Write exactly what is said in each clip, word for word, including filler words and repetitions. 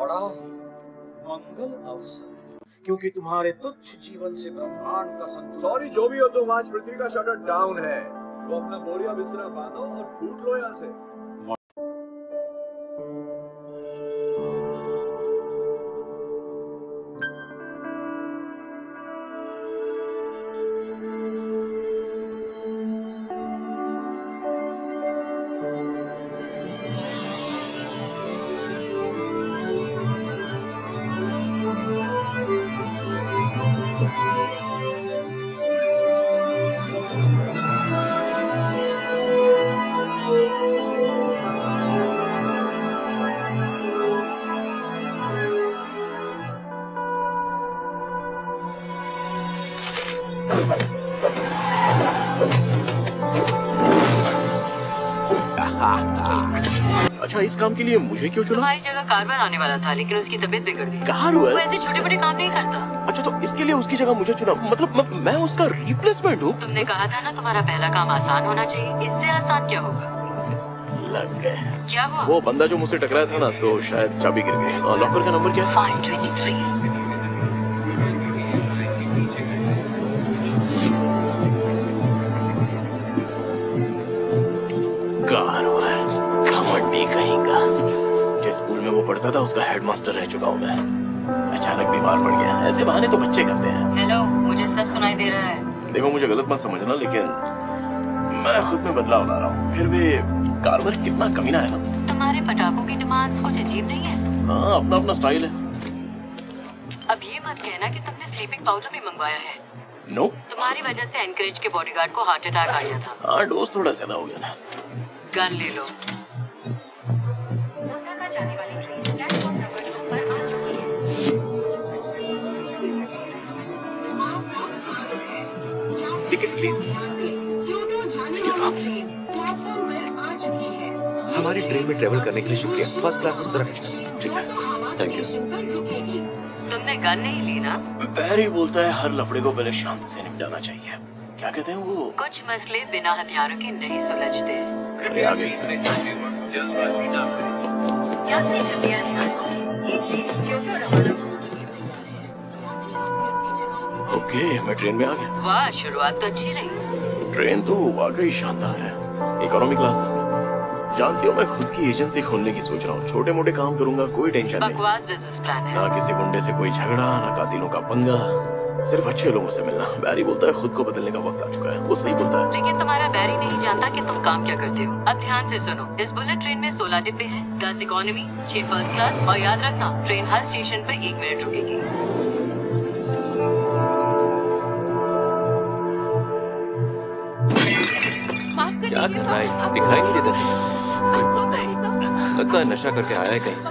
बड़ा ही मंगल अवसर है, क्योंकि तुम्हारे तुच्छ जीवन से ब्रह्मांड का संतुलन। सॉरी जो भी हो तुम, आज पृथ्वी का शटर डाउन है, तो अपना बोरिया बिस्तरा बांधो और फूट लो यहाँ से। अच्छा, इस काम के लिए मुझे क्यों चुना? तुम्हारी जगह कारवान आने वाला था, लेकिन उसकी तबीयत बिगड़ गई। कार हुआ? वो ऐसे छोटे बड़े काम नहीं करता। अच्छा, तो इसके लिए उसकी जगह मुझे चुना, मतलब मैं, मैं उसका रिप्लेसमेंट हूँ? तुमने कहा था ना तुम्हारा पहला काम आसान होना चाहिए, इससे आसान क्या होगा? लग गए। क्या हुआ? वो बंदा जो मुझसे टकराया था ना, तो शायद चाबी गिर गई। लॉकर का नंबर क्या है? Five twenty three. जिस स्कूल में वो पढ़ता था उसका हेडमास्टर रह चुका हूँ मैं। अचानक बीमार पड़ गया। ऐसे बहाने तो बच्चे करते हैं। हेलो, मुझे सब सुनाई दे रहा है। देखो, मुझे गलत मत समझना, लेकिन मैं खुद में बदलाव ला रहा हूँ। फिर भी कारवर कितना कमीना है ना। तुम्हारे पटाखों की डिमांड्स कुछ अजीब नहीं है? हाँ, अपना अपना स्टाइल है। अब ये मत कहना कि तुमने स्लीपिंग पाउडर भी मंगवाया है। नो, तुम्हारी वजह से एनकरेज के बॉडीगार्ड को हार्ट अटैक आ गया था। हाँ, डोज थोड़ा ज्यादा हो गया था। गन ले लो। Ticket please. हमारी ट्रेन में ट्रेवल करने के लिए शुक्रिया। फर्स्ट क्लास उस तरफ है सर। ठीक है, थैंक यू। तुमने गन नहीं ली ना? बैरी बोलता है हर लफड़े को पहले शांति से निपटाना चाहिए। क्या कहते हैं वो? कुछ मसले बिना हथियारों के नहीं सुलझते। अरे आ गई। ओके, मैं ट्रेन में आ गया। वाह, शुरुआत तो अच्छी रही। ट्रेन तो वाकई शानदार है। इकोनॉमी क्लास है। जानती हो, मैं खुद की एजेंसी खोलने की सोच रहा हूँ। छोटे मोटे काम करूंगा, कोई टेंशन नहीं। बकवास बिजनेस प्लान है। ना किसी गुंडे से कोई झगड़ा, ना कातिलों का पंगा, सिर्फ अच्छे लोगों से मिलना। बैरी बोलता है खुद को बदलने का वक्त आ चुका है। वो सही बोलता है। लेकिन तुम्हारा बैरी नहीं जानता कि तुम काम क्या करते हो। अब ध्यान से सुनो, इस बुलेट ट्रेन में सोलह डिब्बे हैं, दस इकोनॉमी, छह फर्स्ट क्लास, और याद रखना ट्रेन हर स्टेशन पर एक मिनट रुकेगी। क्या कर रहा है? दिखाई नहीं देता कहीं से। लगता है नशा करके आया है कहीं से।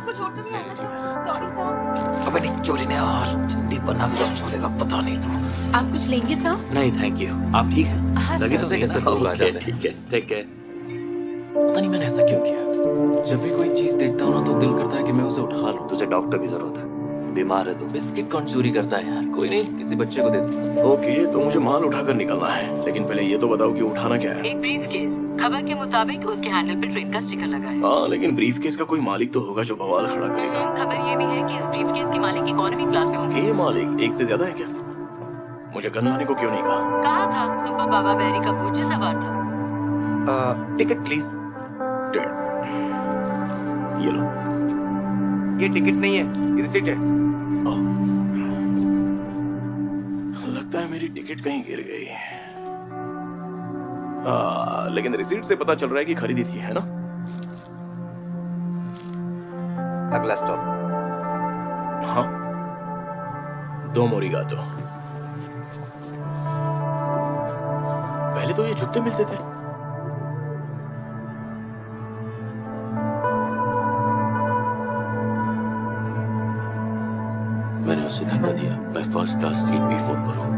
अबे नहीं, चोरी ने और चंडी बना कब छोड़ेगा पता नहीं। तो आप कुछ लेंगे सर? नहीं थैंक यू। आप ठीक हैं? हाँ, लगे तो कैसे लोग आ जाते हैं। ठीक है, ठीक है। पता नहीं मैंने ऐसा क्यों किया। जब भी कोई चीज देखता हूँ ना तो दिल करता है कि मैं उसे उठा लूं। तुझे डॉक्टर की जरूरत है, बीमार है तू। बिस्किट कौन चोरी करता है यार? कोई नहीं, किसी बच्चे को दे दो। ओके, तो मुझे माल उठाकर निकलना है, लेकिन पहले ये तो बताओ कि उठाना क्या है? एक ब्रीफकेस। खबर के मुताबिक उसके हैंडल पे ट्रेन का स्टिकर लगा है। हाँ, लेकिन ब्रीफकेस का कोई मालिक तो होगा जो बवाल खड़ा करेगा। खबर ये भी है कि इस ब्रीफकेस के मालिक इकोनॉमी क्लास में होंगे। ये मालिक एक से ज्यादा है क्या? मुझे गन लाने को क्यों नहीं कहा? कहा था तुम पर बाबा बैरी का बोझ सवार था। Ticket please. ये लो। ये टिकट नहीं है, ये रिसीट है। लगता है मेरी टिकट कहीं गिर गई। आ, लेकिन रिसीट से पता चल रहा है कि खरीदी थी, है ना? अगला स्टॉप। हाँ, दो मोरिगातो। पहले तो ये जूते मिलते थे। मैंने उसे धक्का दिया। मैं first class seat B four पर हूं।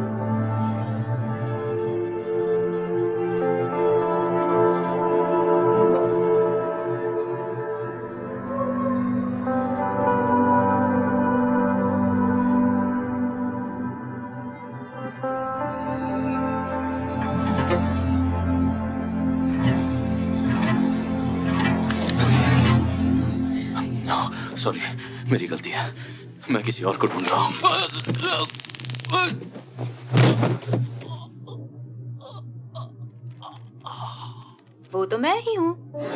सॉरी, मेरी गलती है, मैं किसी और को ढूंढ रहा हूँ। वो तो मैं ही हूँ।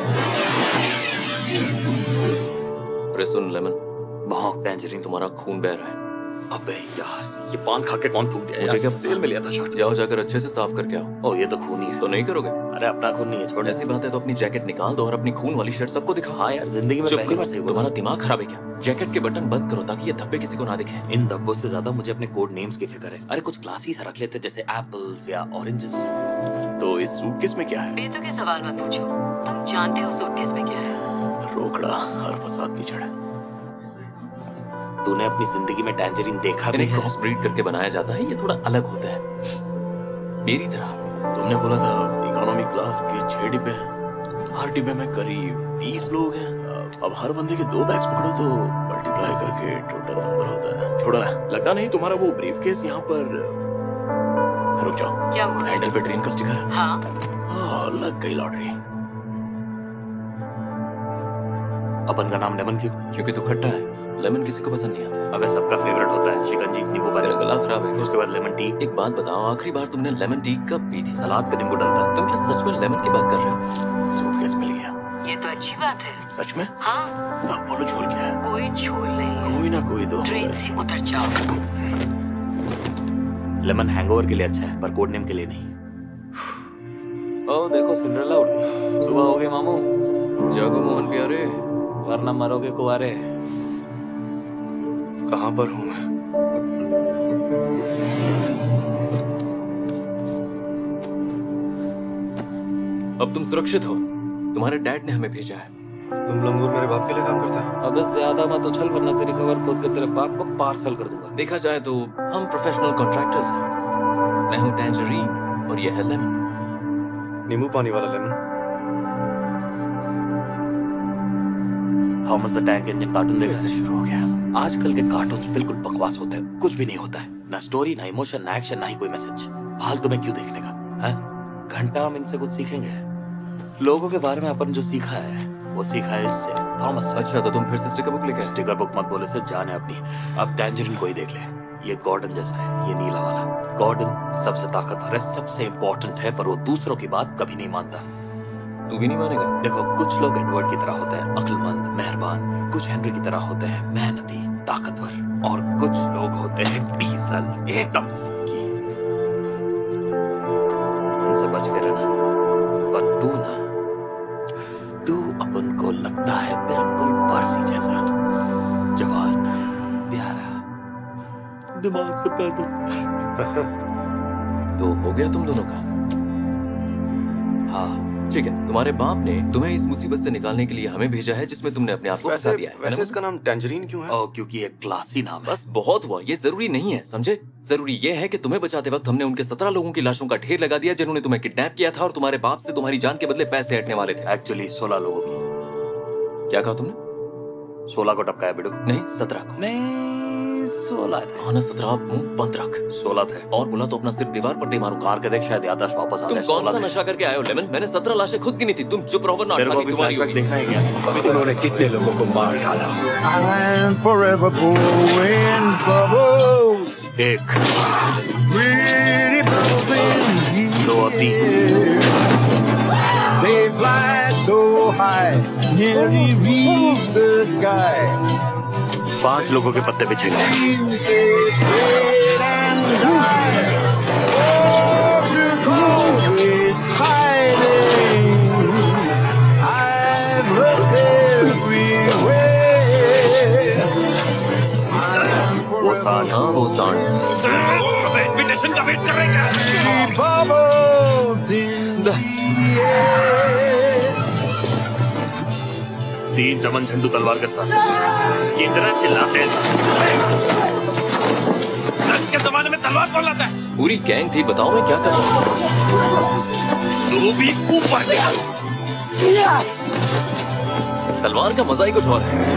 अरे सुन लेमन, बहुत टैंजरीन। तुम्हारा खून बह रहा है। अबे यार, ये पान खा के कौन थूक दिया? मुझे क्या सेल में लिया था शॉट। जाओ जाकर अच्छे से साफ करके आओ। ओ, ये तो खून ही है। तो नहीं करोगे? अरे अपना खून नहीं है, छोड़। ऐसी बात है तो अपनी जैकेट निकाल दो और अपनी खून वाली शर्ट सबको दिखाओ। हाँ यार, जिंदगी में चुप पहली बार करो, सही बोला। तुम्हारा दिमाग खराब है क्या? जैकेट के बटन बंद करो ताकि ये धब्बे किसी को ना दिखे। इन धब्बों से ज्यादा मुझे अपने कोड नेम्स की फिक्र है। अरे कुछ क्लासी सा रख लेते, जैसे एप्पल्स या ऑरेंजेस। तो इस सूटकेस में क्या है? बेतु के सवाल मत पूछो, तुम जानते हो सूटकेस में क्या है। रोकड़ा हर फसाद की जड़ है। तूने अपनी जिंदगी में टैंजरीन देखा भी इन्हें है? क्रॉस ब्रीड करके बनाया जाता है, ये थोड़ा अलग होता है मेरी तरह। तुमने बोला था इकोनॉमी क्लास के छह डिब्बे हैं, हर डिब्बे में करीब तीस लोग हैं। अब हर बंदे के दो बैग्स पकड़ो तो मल्टीप्लाई करके टोटल नंबर होता है। छोड़ो ना, लगता नहीं तुम्हारा वो ब्रीफकेस यहाँ पर। रुक जाओ, क्या हुआ? हैंडल पे ट्रेन का स्टिकर है। हाँ, हाँ, लग गई लॉटरी। अपन का नाम लेमन क्यों? क्योंकि तू खट्टा है। लेमन किसी को पसंद नहीं आता। अबे सबका फेवरेट होता है शिकंजी, नींबू तेरा पानी। गला खराब है क्या? उसके बाद लेमन टी। एक बात बताओ, आखिरी बार तुमने लेमन टी कब पी थी? सलाद पे नींबू डलता है। तुम क्या सच में लेमन की बात कर रहे हो? सूटकेस मिल गया। ये तो अच्छी बात है। सच में? हाँ, अब बोलो झोल क्या है? कोई झोल नहीं है। कोई ना कोई दो। ट्रेन से उतर जाओ। लेमन हैंगओवर के लिए अच्छा है, पर कोड नेम के लिए नहीं। ओ देखो, सिंड्रेला उठ गई। सुबह हो गई मामू। जागो मोहन प्यारे, वरना मरोगे कुंवारे। कहाँ पर हूँ मैं? अब तुम सुरक्षित हो। तुम्हारे डैड ने हमें भेजा है। तुम लंगूर मेरे बाप के लिए काम करता है? अब ज्यादा मत उछल, वरना तेरी खबर खोद के तेरे बाप को पार्सल कर दूंगा। देखा जाए तो हम प्रोफेशनल कॉन्ट्रैक्टर्स हैं। मैं हूँ टैंजरीन और ये है लेमन। नींबू पानी वाला lemon. Thomas the tank engine cartoon देख फिर से शुरू हो गया। आजकल के कार्टून बिल्कुल बकवास होते हैं, कुछ भी नहीं होता है। ना स्टोरी, ना इमोशन, ना एक्शन, ना ही कोई मैसेज। फालतू में क्यों देखने का है? घंटा हम इनसे कुछ सीखेंगे। लोगों के बारे में अपन जो सीखा है वो सीखा है इससे, थॉमस से। अच्छा, तो तुम फिर से स्टिकर बुक लेके आए? स्टिकर बुक मत बोले से, जाने अपनी। अब टैंजरीन को ही देख ले, ये गॉर्डन जैसा है, ये नीला वाला। गॉर्डन सबसे ताकतवर है, सबसे इंपॉर्टेंट है, पर वो दूसरों की बात कभी नहीं मानता। तू भी नहीं मानेगा? देखो, कुछ लोग एडवर्ड की तरह होते हैं, अक्लमंद, मेहरबान। कुछ हेनरी की तरह होते हैं, मेहनती, ताकतवर। और कुछ लोग होते हैं डीजल, एकदम सिंगी। उनसे बच के रहना। पर तू ना, तू अपन को लगता है बिल्कुल पारसी जैसा, जवान, प्यारा, दिमाग से पैदल। तो हो गया तुम दोनों का? हाँ, ठीक है। तुम्हारे बाप ने तुम्हें इस मुसीबत से निकालने के लिए हमें भेजा है जिसमें तुमने अपने आप को फंसा वैसे दिया है। वैसे इसका नाम टैंजरीन क्यों है? और क्योंकि ये क्लासी नाम है। बस बहुत हुआ, ये जरूरी नहीं है, समझे? जरूरी ये है कि तुम्हें बचाते वक्त हमने उनके सत्रह लोगों की लाशों का ढेर लगा दिया जिन्होंने तुम्हें किडनैप किया था और तुम्हारे बाप से तुम्हारी जान के बदले पैसे हटने वाले थे। एक्चुअली सोलह लोगों की। क्या कहा तुमने? सोलह को टपकाया बिडू। नहीं, सत्रह को। नहीं, सोलह थे। हाँ ना, सत्रह। मुंह बंद रख। सोलह थे। और बोला तो अपना सिर दीवार पर दे मारूंगा। कार के देख, शायद याददाश्त वापस आ तुम जाए। कौन सा सोलह थे। नशा करके आए हो लेमन? मैंने सत्रह लाशें खुद गिनी थी। तुम चुप रहो वरना तेरे को अठारह भी तुम्हारी फ्लैशबैक होगी। देखना है क्या? उन्होंने कितने लोगों को मार डाला? I'm forever blowing bubbles, एक, pretty bubbles in दो और तीन। They fly so high, nearly reach the sky. पांच लोगों के पत्ते बिछेंगे। You get great and die. Oh, truth always hiding. I've looked everywhere. I'm वो सांड। हाँ, वो सांड। pretty bubbles in the air. तीन चमन झंडू तलवार के साथ। कितना चिल्लाते हैं। के जमाने में तलवार कौन लाता है? पूरी गैंग थी, बताओ मैं क्या कर रहा हूँ? तू भी ऊपर देखा। तलवार का मजा ही कुछ और है।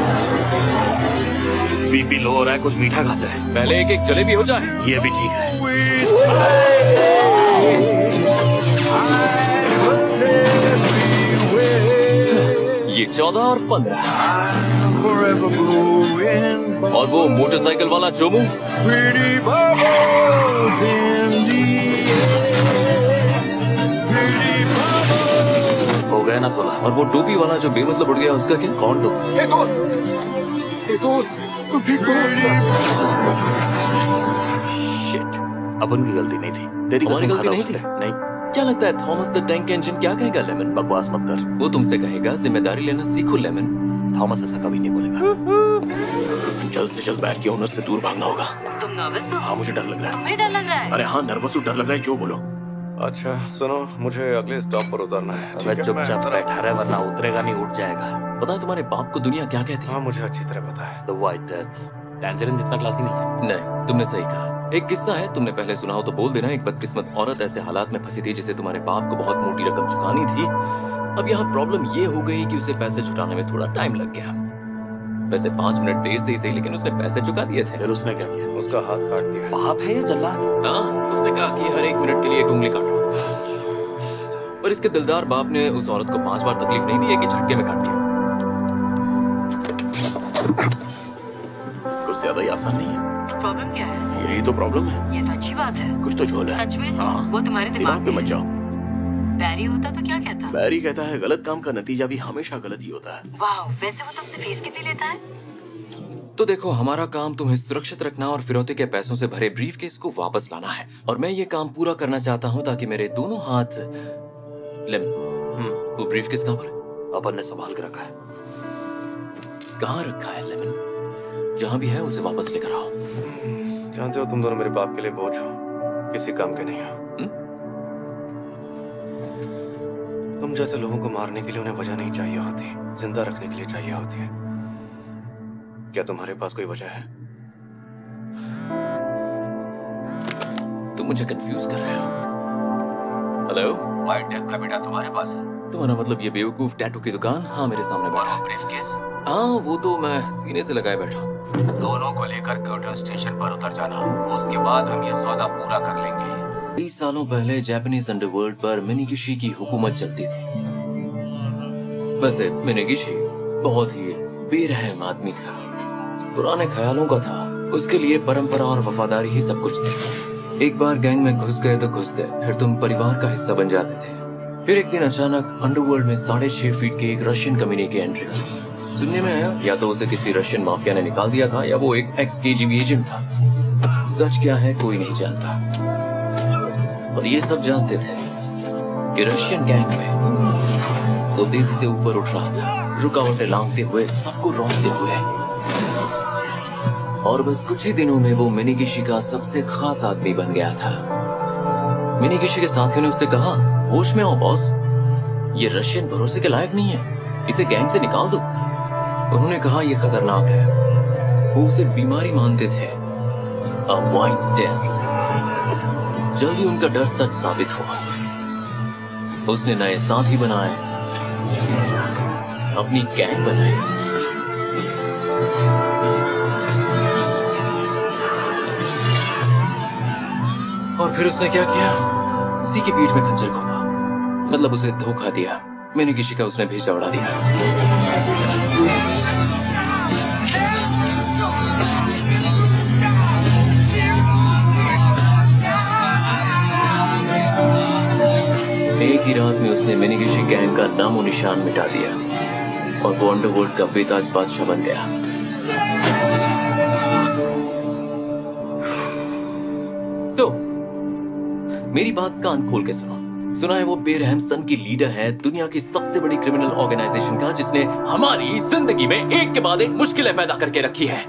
बीपी लो हो रहा है, कुछ मीठा खाता है। पहले एक एक जलेबी हो जाए। ये भी ठीक है। ये चौदह और पंद्रह। forever blowing. और वो मोटरसाइकिल वाला Chomu? Pretty bubbles in the air. Pretty bubbles. हो गया ना सोलह। और वो टोपी वाला जो बेमतलब उड़ गया, उसका क्या? कौन टोपी? ए दोस्त, ए दोस्त, तू ठीक तो? शिट, अपन की गलती नहीं थी। तेरी हमारी कसम गलती खाता नहीं उसने। थी? नहीं। क्या लगता है थॉमस द टैंक इंजन क्या कहेगा लेमन? बकवास मत कर। वो तुमसे कहेगा जिम्मेदारी लेना सीखो लेमन। थॉमस ऐसा कभी नहीं बोलेगा। जल्द से जल्द बैंक के ओनर से दूर भागना होगा। तुम नर्वस हो? हाँ मुझे डर लग रहा है। तुम्हें डर लग रहा है? अरे हाँ नर्वस हूँ, डर लग रहा है, जो बोलो। अच्छा सुनो, मुझे अगले स्टॉप पर उतरना है। ठीक अबे है, चुपचाप मैं- बैठा रहे वरना उतरेगा नहीं, उठ जाएगा। पता है तुम्हारे बाप को दुनिया क्या कहती है? हाँ मुझे अच्छी तरह पता है। The white death. टैंजरीन जितना क्लासी नहीं है। नहीं, तुमने सही कहा। एक किस्सा है, तुमने पहले सुना हो तो बोल देना। एक बदकिस्मत औरत ऐसे हालात में फंसी थी जिसे तुम्हारे बाप को बहुत मोटी रकम चुकानी थी। अब यहाँ प्रॉब्लम ये हो गई कि उसे पैसे छुटाने में थोड़ा टाइम लग गया। वैसे पांच मिनट देर से ही सही, लेकिन उसने पैसे चुका दिए थे। फिर उसने क्या किया? उसका हाथ काट दिया। बाप है या जल्लाद? हाँ, उसने कहा कि हर एक मिनट के लिए एक उंगली काटो। पर इसके दिलदार बाप ने उस औरत को पांच बार तकलीफ नहीं दी, एक ही झटके में काट दिया। कुछ ज्यादा ही आसान नहीं है। तो प्रॉब्लम क्या है? यही तो प्रॉब्लम है। ये तो अच्छी बात है। कुछ तो झोल है। सच में? हाँ। वो तुम्हारे दिमाग दिमाग पे में मत है। जाओ। बैरी होता तो क्या कहता? बैरी कहता है गलत काम का नतीजा भी हमेशा गलत ही होता है। वाह, वैसे वो तुमसे फीस कितनी लेता है? तो देखो, हमारा काम तुम्हें सुरक्षित रखना और फिरौते के पैसों से भरे ब्रीफ केस को वापस लाना है। और मैं ये काम पूरा करना चाहता हूँ ताकि मेरे दोनों हाथ लेमन। वो ब्रीफ केस कहाँ पर है? अपन ने संभाल के रखा है। कहाँ रखा है लेमन? जहाँ भी है उसे वापस लेकर आओ। जानते हो तुम दोनों मेरे बाप के लिए बोझ हो, किसी काम के नहीं हो। तुम जैसे लोगों को मारने के लिए उन्हें वजह नहीं चाहिए होती, जिंदा रखने के लिए चाहिए होती है। क्या तुम्हारे पास कोई वजह है? तुम मुझे कंफ्यूज कर रहे हो। हेलो, व्हाइट डेथ का बेटा तुम्हारे पास है? तुम्हारा मतलब ये बेवकूफ टैटू की दुकान? हाँ, मेरे सामने बैठा है। ब्रीफकेस? हाँ, वो तो मैं सीने से लगाए बैठा हूँ। दोनों को लेकर क्योटो स्टेशन पर उतर जाना, उसके बाद हम ये सौदा पूरा कर लेंगे। कई सालों पहले जापानीज अंडरवर्ल्ड पर मिनीगिशी की हुकूमत चलती थी। वैसे मिनीगिशी बहुत ही बेरहम आदमी था, पुराने ख्यालों का था। उसके लिए परंपरा और वफादारी ही सब कुछ थी। एक बार गैंग में घुस गए तो घुस गए, फिर तुम परिवार का हिस्सा बन जाते थे। फिर एक दिन अचानक अंडरवर्ल्ड में साढ़े छह फीट के एक रशियन कमीने की एंट्री हुई। सुनने में आया या तो उसे किसी रशियन माफिया ने निकाल दिया था या वो एक एक्स केजीबी एजेंट था। सच क्या है कोई नहीं जानता, और ये सब जानते थे कि रशियन गैंग में वो तेजी से ऊपर उठ रहा था, रुकावटें लांघते हुए, सबको रोकते हुए। और बस कुछ ही दिनों में वो मिनीगिशी का सबसे खास आदमी बन गया था। मिनीगिशी के साथियों ने उससे कहा, होश में आओ बॉस, ये रशियन भरोसे के लायक नहीं है, इसे गैंग से निकाल दो। उन्होंने कहा यह खतरनाक है। वो उसे बीमारी मानते थे, अ व्हाइट डेथ। जल्दी उनका डर सच साबित हुआ। उसने नए साथी बनाए, अपनी गैंग बनाई। और फिर उसने क्या किया? उसी की पीठ में खंजर घोंपा, मतलब उसे धोखा दिया। मैंने किसी का उसने भेजा उड़ा दिया। एक ही रात में उसने मिनीगिशी गैंग का नामो निशान मिटा दिया और वो अंडरवर्ल्ड का बेताज बादशाह बन गया। तो मेरी बात कान खोल के सुनो। सुना है वो बेरहम सन की लीडर है दुनिया की सबसे बड़ी क्रिमिनल ऑर्गेनाइजेशन का, जिसने हमारी जिंदगी में एक के बाद एक मुश्किलें पैदा करके रखी है।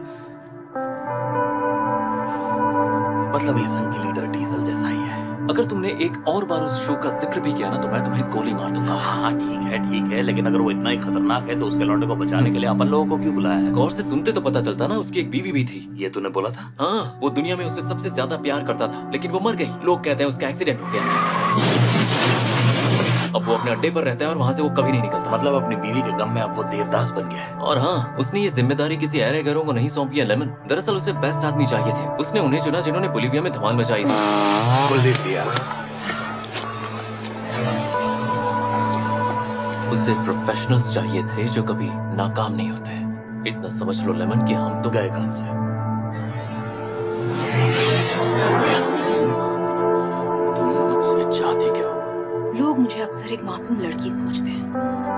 मतलब ये सन की लीडर डीजल जैसा ही है। अगर तुमने एक और बार उस शो का जिक्र भी किया ना तो मैं तुम्हें गोली मार दूंगा। हाँ ठीक है ठीक है, लेकिन अगर वो इतना ही खतरनाक है तो उसके लौंडे को बचाने के लिए अपन लोगों को क्यों बुलाया है? गौर से सुनते तो पता चलता ना, उसकी एक बीवी भी थी। ये तूने बोला था? हाँ, वो दुनिया में उससे सबसे ज्यादा प्यार करता था, लेकिन वो मर गई। लोग कहते हैं उसका एक्सीडेंट हो गया था। अब वो अपने अड्डे पर रहता है और वहाँ से वो कभी नहीं निकलता। मतलब अपनी बीवी के गम में अब वो देवदास बन गया है। और हाँ, उसने ये जिम्मेदारी किसी ऐरे घरों को नहीं सौंपी है लेमन। दरअसल उसे बेस्ट आदमी चाहिए थे। उसने उन्हें चुना जिन्होंने बोलीविया में धमाल मचाई थी। बोलीविया। उसे प्रोफेशनल्स चाहिए थे जो कभी नाकाम नहीं होते। इतना समझ लो लेमन कि हम तो गए काम से। तुम मुझसे चाहती क्या? लोग मुझे अक्सर एक मासूम लड़की समझते हैं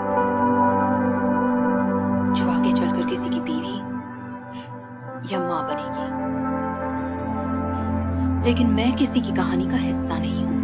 जो आगे चलकर किसी की बीवी या माँ बनेगी, लेकिन मैं किसी की कहानी का हिस्सा नहीं हूँ।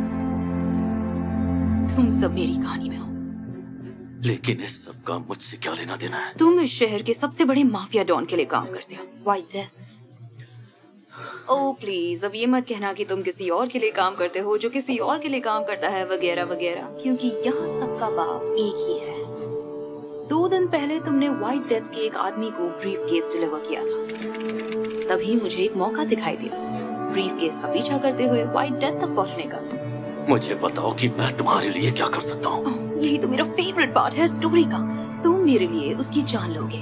तुम सब मेरी कहानी में हो। लेकिन इस सब का मुझसे क्या लेना देना है? तुम इस शहर के सबसे बड़े माफिया डॉन के लिए काम करते हो, व्हाइट डेथ। ओह प्लीज, अब ये मत कहना कि तुम किसी और के लिए काम करते हो जो किसी और के लिए काम करता है वगैरह वगैरह, क्योंकि यहाँ सबका बाप एक ही है। दो दिन पहले तुमने व्हाइट डेथ के एक आदमी को ब्रीफ केस डिलीवर किया था। तभी मुझे एक मौका दिखाई दिया ब्रीफ केस का पीछा करते हुए व्हाइट डेथ तक पहुँचने का। मुझे बताओ कि मैं तुम्हारे लिए क्या कर सकता हूँ। यही तो मेरा फेवरेट पार्ट है स्टोरी का। तुम मेरे लिए उसकी जान लोगे।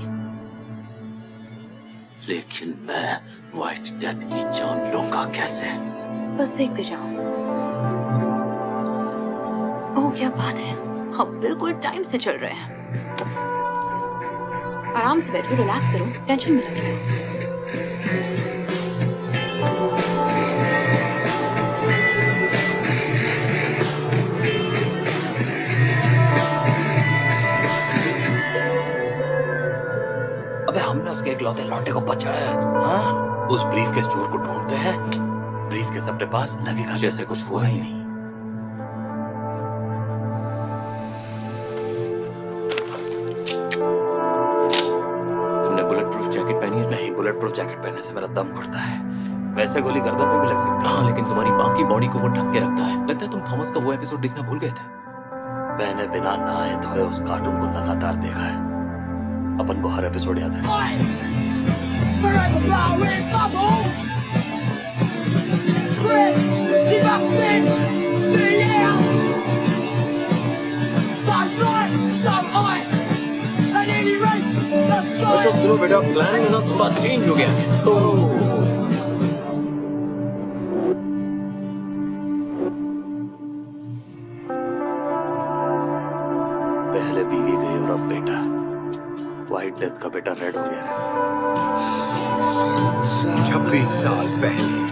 लेकिन मैं व्हाइट डेथ की जान लूंगा कैसे? बस देखते जाओ। ओह क्या बात है, हम बिल्कुल टाइम से चल रहे हैं। आराम से बैठो, रिलैक्स करो, टेंशन में लग रहे हो। अबे हमने उसके इकलौते लौंडे को बचाया है। हाँ? उस ब्रीफ के चोर को ढूंढते हैं। ब्रीफ केस अपने पास लगेगा जैसे कुछ हुआ ही नहीं। तुमने बुलेट प्रूफ जैकेट पहनी है? नहीं, बुलेट प्रूफ जैकेट पहनने से मेरा दम घुटता है। वैसे गोली गर्दन पे भी लग सकती है। हाँ, लेकिन तुम्हारी बाकी बॉडी को वो ढक के रखता है। लगता है तुम थॉमस का वो एपिसोड देखना भूल गए थे। मैंने बिना नहाए धोए उस कार्टून को लगातार देखा है। अपन को हर एपिसोड याद है। तो सुनो बेटा, प्लान में ना थोड़ा चेंज हो गया है। तो पहले बीवी गई और अब बेटा। व्हाइट डेथ का बेटा रेड हो गया है। छब्बीस साल पहले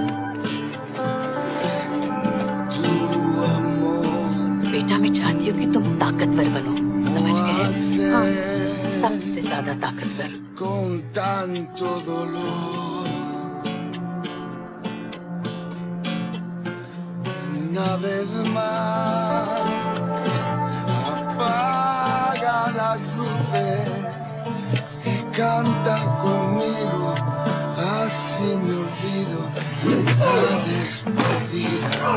बेटा मैं चाहती हूँ कि तुम ताकतवर बनो, समझ गए? हाँ, सबसे ज्यादा ताकतवर। con tanto dolor. Una vez más apaga las luces y canta conmigo, así me olvido de la despedida.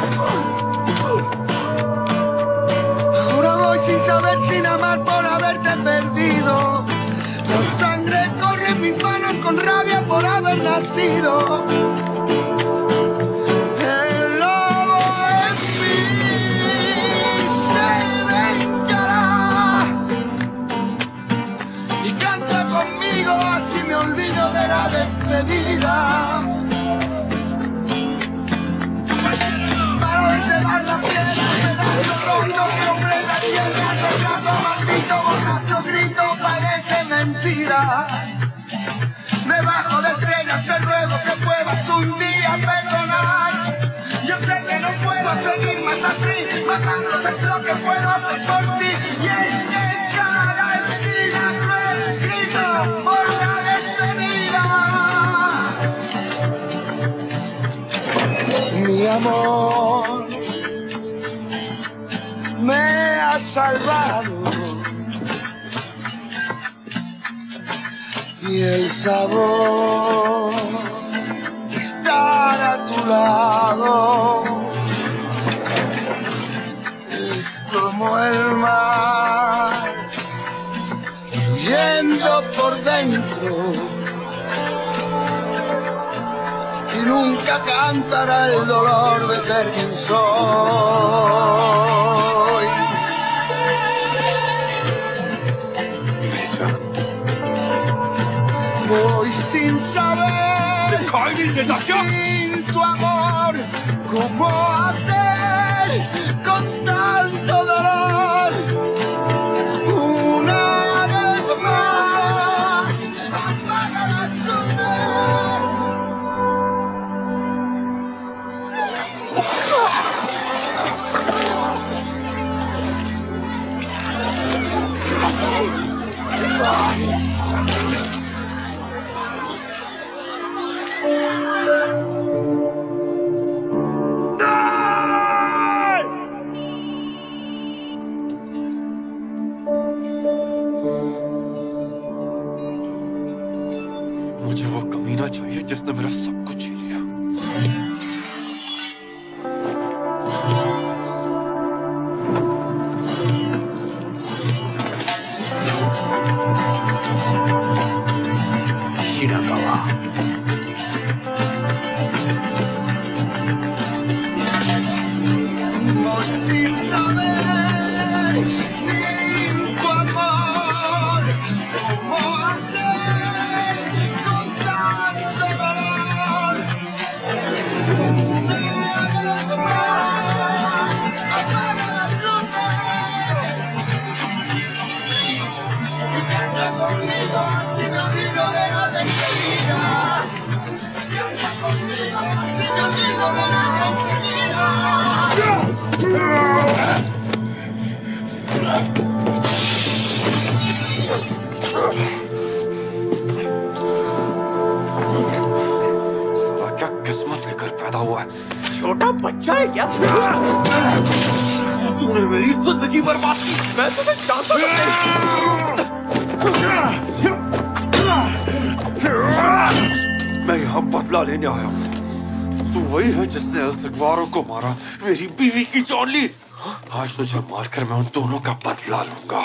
Ahora voy sin saber, sin amar por haberte perdido. La sangre corre en mis manos con rabia por haber nacido. El lobo en mí se vengará y canta conmigo, así me olvido de la despedida. Para enterrar la piedra, pedazos rojos sobre la tierra, sobrando maldito borracho grito, parece mentira. Me bajo de estrellas, te ruego que puedas un día perdonar. Yo sé que no puedo seguir más así, matándote es lo que puedo hacer por ti. Y es que cada esquina cruel grito por la despedida. Mi amor me ha salvado y el sabor de estar a tu lado es como el mar fluyendo por dentro y nunca cantará el dolor de ser quien soy. Voy sin saber, sin tu amor, cómo hacer con tanto dolor. Una vez más मुझे वो कमीना चाहिए जिसने मेरा सब कुछ छीन लिया। Shirakawa. Sin saber, sin tu amor, ¿cómo hacer con tanto dolor? Nada más, apaga las luces. Canta conmigo si me olvido de la despedida. Canta conmigo si me olvido de la despedida. साला क्या किस्मत लेकर पैदा हुआ है। छोटा बच्चा है क्या? तूने मेरी जिंदगी बर्बाद की। मैं तुझे जानता नहीं। मैं यहाँ बदला लेने आया हूँ। तू वही है जिसने एल सिग्वारो को मारा, मेरी बीवी की जान ली। आज तुझे मारकर मैं उन दोनों का बदला लूंगा।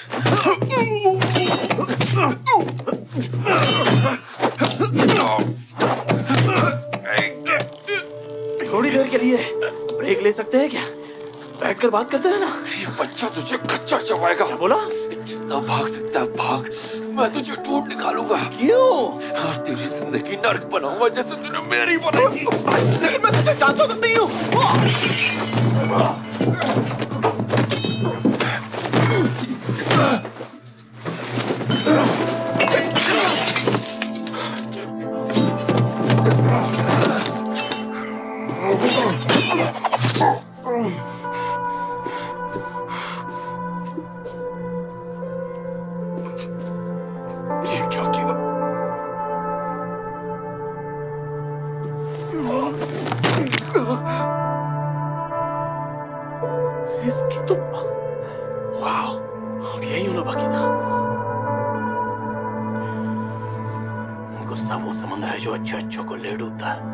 थोड़ी देर के लिए ब्रेक ले सकते हैं क्या? बैठकर बात करते हैं ना। ये बच्चा तुझे कच्चा चबाएगा। क्या बोला? जितना भाग सकता है भाग, मैं तुझे ढूंढ निकालूंगा। क्यों? और तेरी जिंदगी नर्क बनाऊंगा जैसे तूने मेरी बनाई। लेकिन मैं तुझे जानता तो नहीं हूँ। ये क्या किया? इसकी तो वाह, अब यही होना बाकी था। गुस्सा वो समंदर है जो अच्छे अच्छों को ले डूबता है।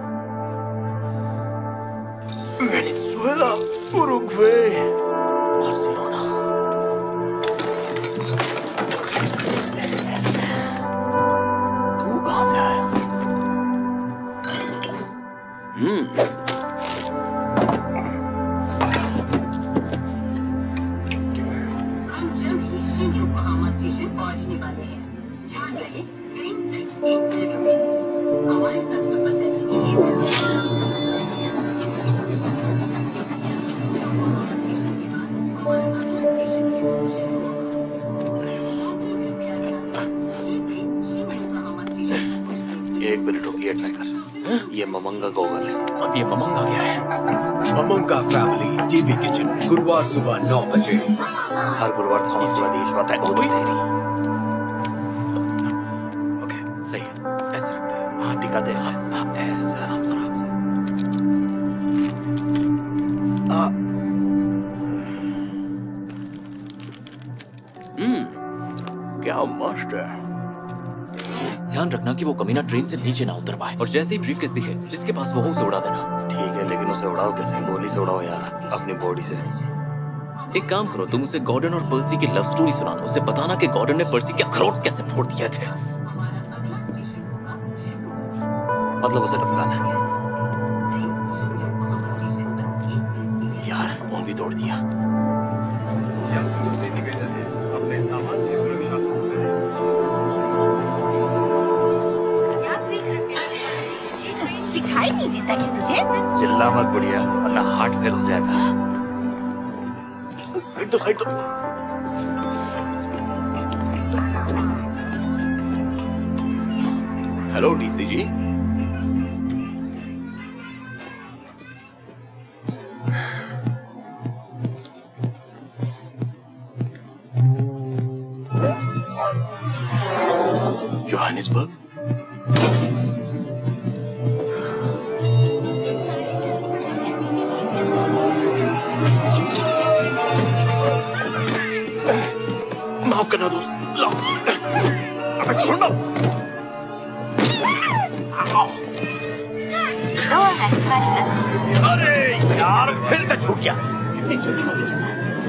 Venezuela, Uruguay, Barcelona. तू कहां से आया? हम्म योकोहामा स्टेशन पहुंचने वाले हैं। ध्यान रहे, ट्रेन सिर्फ एक मिनट रुकेगी। हमारे साथ संपर्क करने के लिए एक मिनट रुकिए टाइगर। ये ममंगा गोगल है। अब ये ममंगा क्या है? ममंगा फैमिली टीवी किचन गुरुवार सुबह नौ बजे। हर गुरुवार थॉमस के बाद ये शो आता है। ओ तेरी। ओके, सही है। ऐसे रखते हैं। हाँ, टिका दे ऐसे। हाँ, ऐसे आराम से आराम से। हम्म, क्या मस्त है। ध्यान रखना कि वो कमीना ट्रेन से नीचे ना उतर पाए, और जैसे ही ब्रीफकेस दिखे जिसके पास वो हो उसे उड़ा देना। ठीक है, लेकिन उसे उड़ाओ कैसे? गोली से उड़ाओ यार, अपनी बॉडी से। एक काम करो, तुम उसे गॉर्डन और पर्सी की लव स्टोरी सुनाना। उसे बताना कि गॉर्डन ने पर्सी के अखरोट कैसे फोड़ दिए थे। मतलब उसे टपकाना है। यार, फोन भी तोड़ दिया। दिखाई नहीं देता क्या तुझे? चिल्ला मत बुढ़िया, वरना हार्ट फेल हो जाएगा। साइड दो, साइड दो। Hello D C ji. जोहानिसबर्ग। माफ करना दोस्त, लो। अबे छोड़ना। अरे यार फिर से छूट गया। कितनी जल्दी हो गई।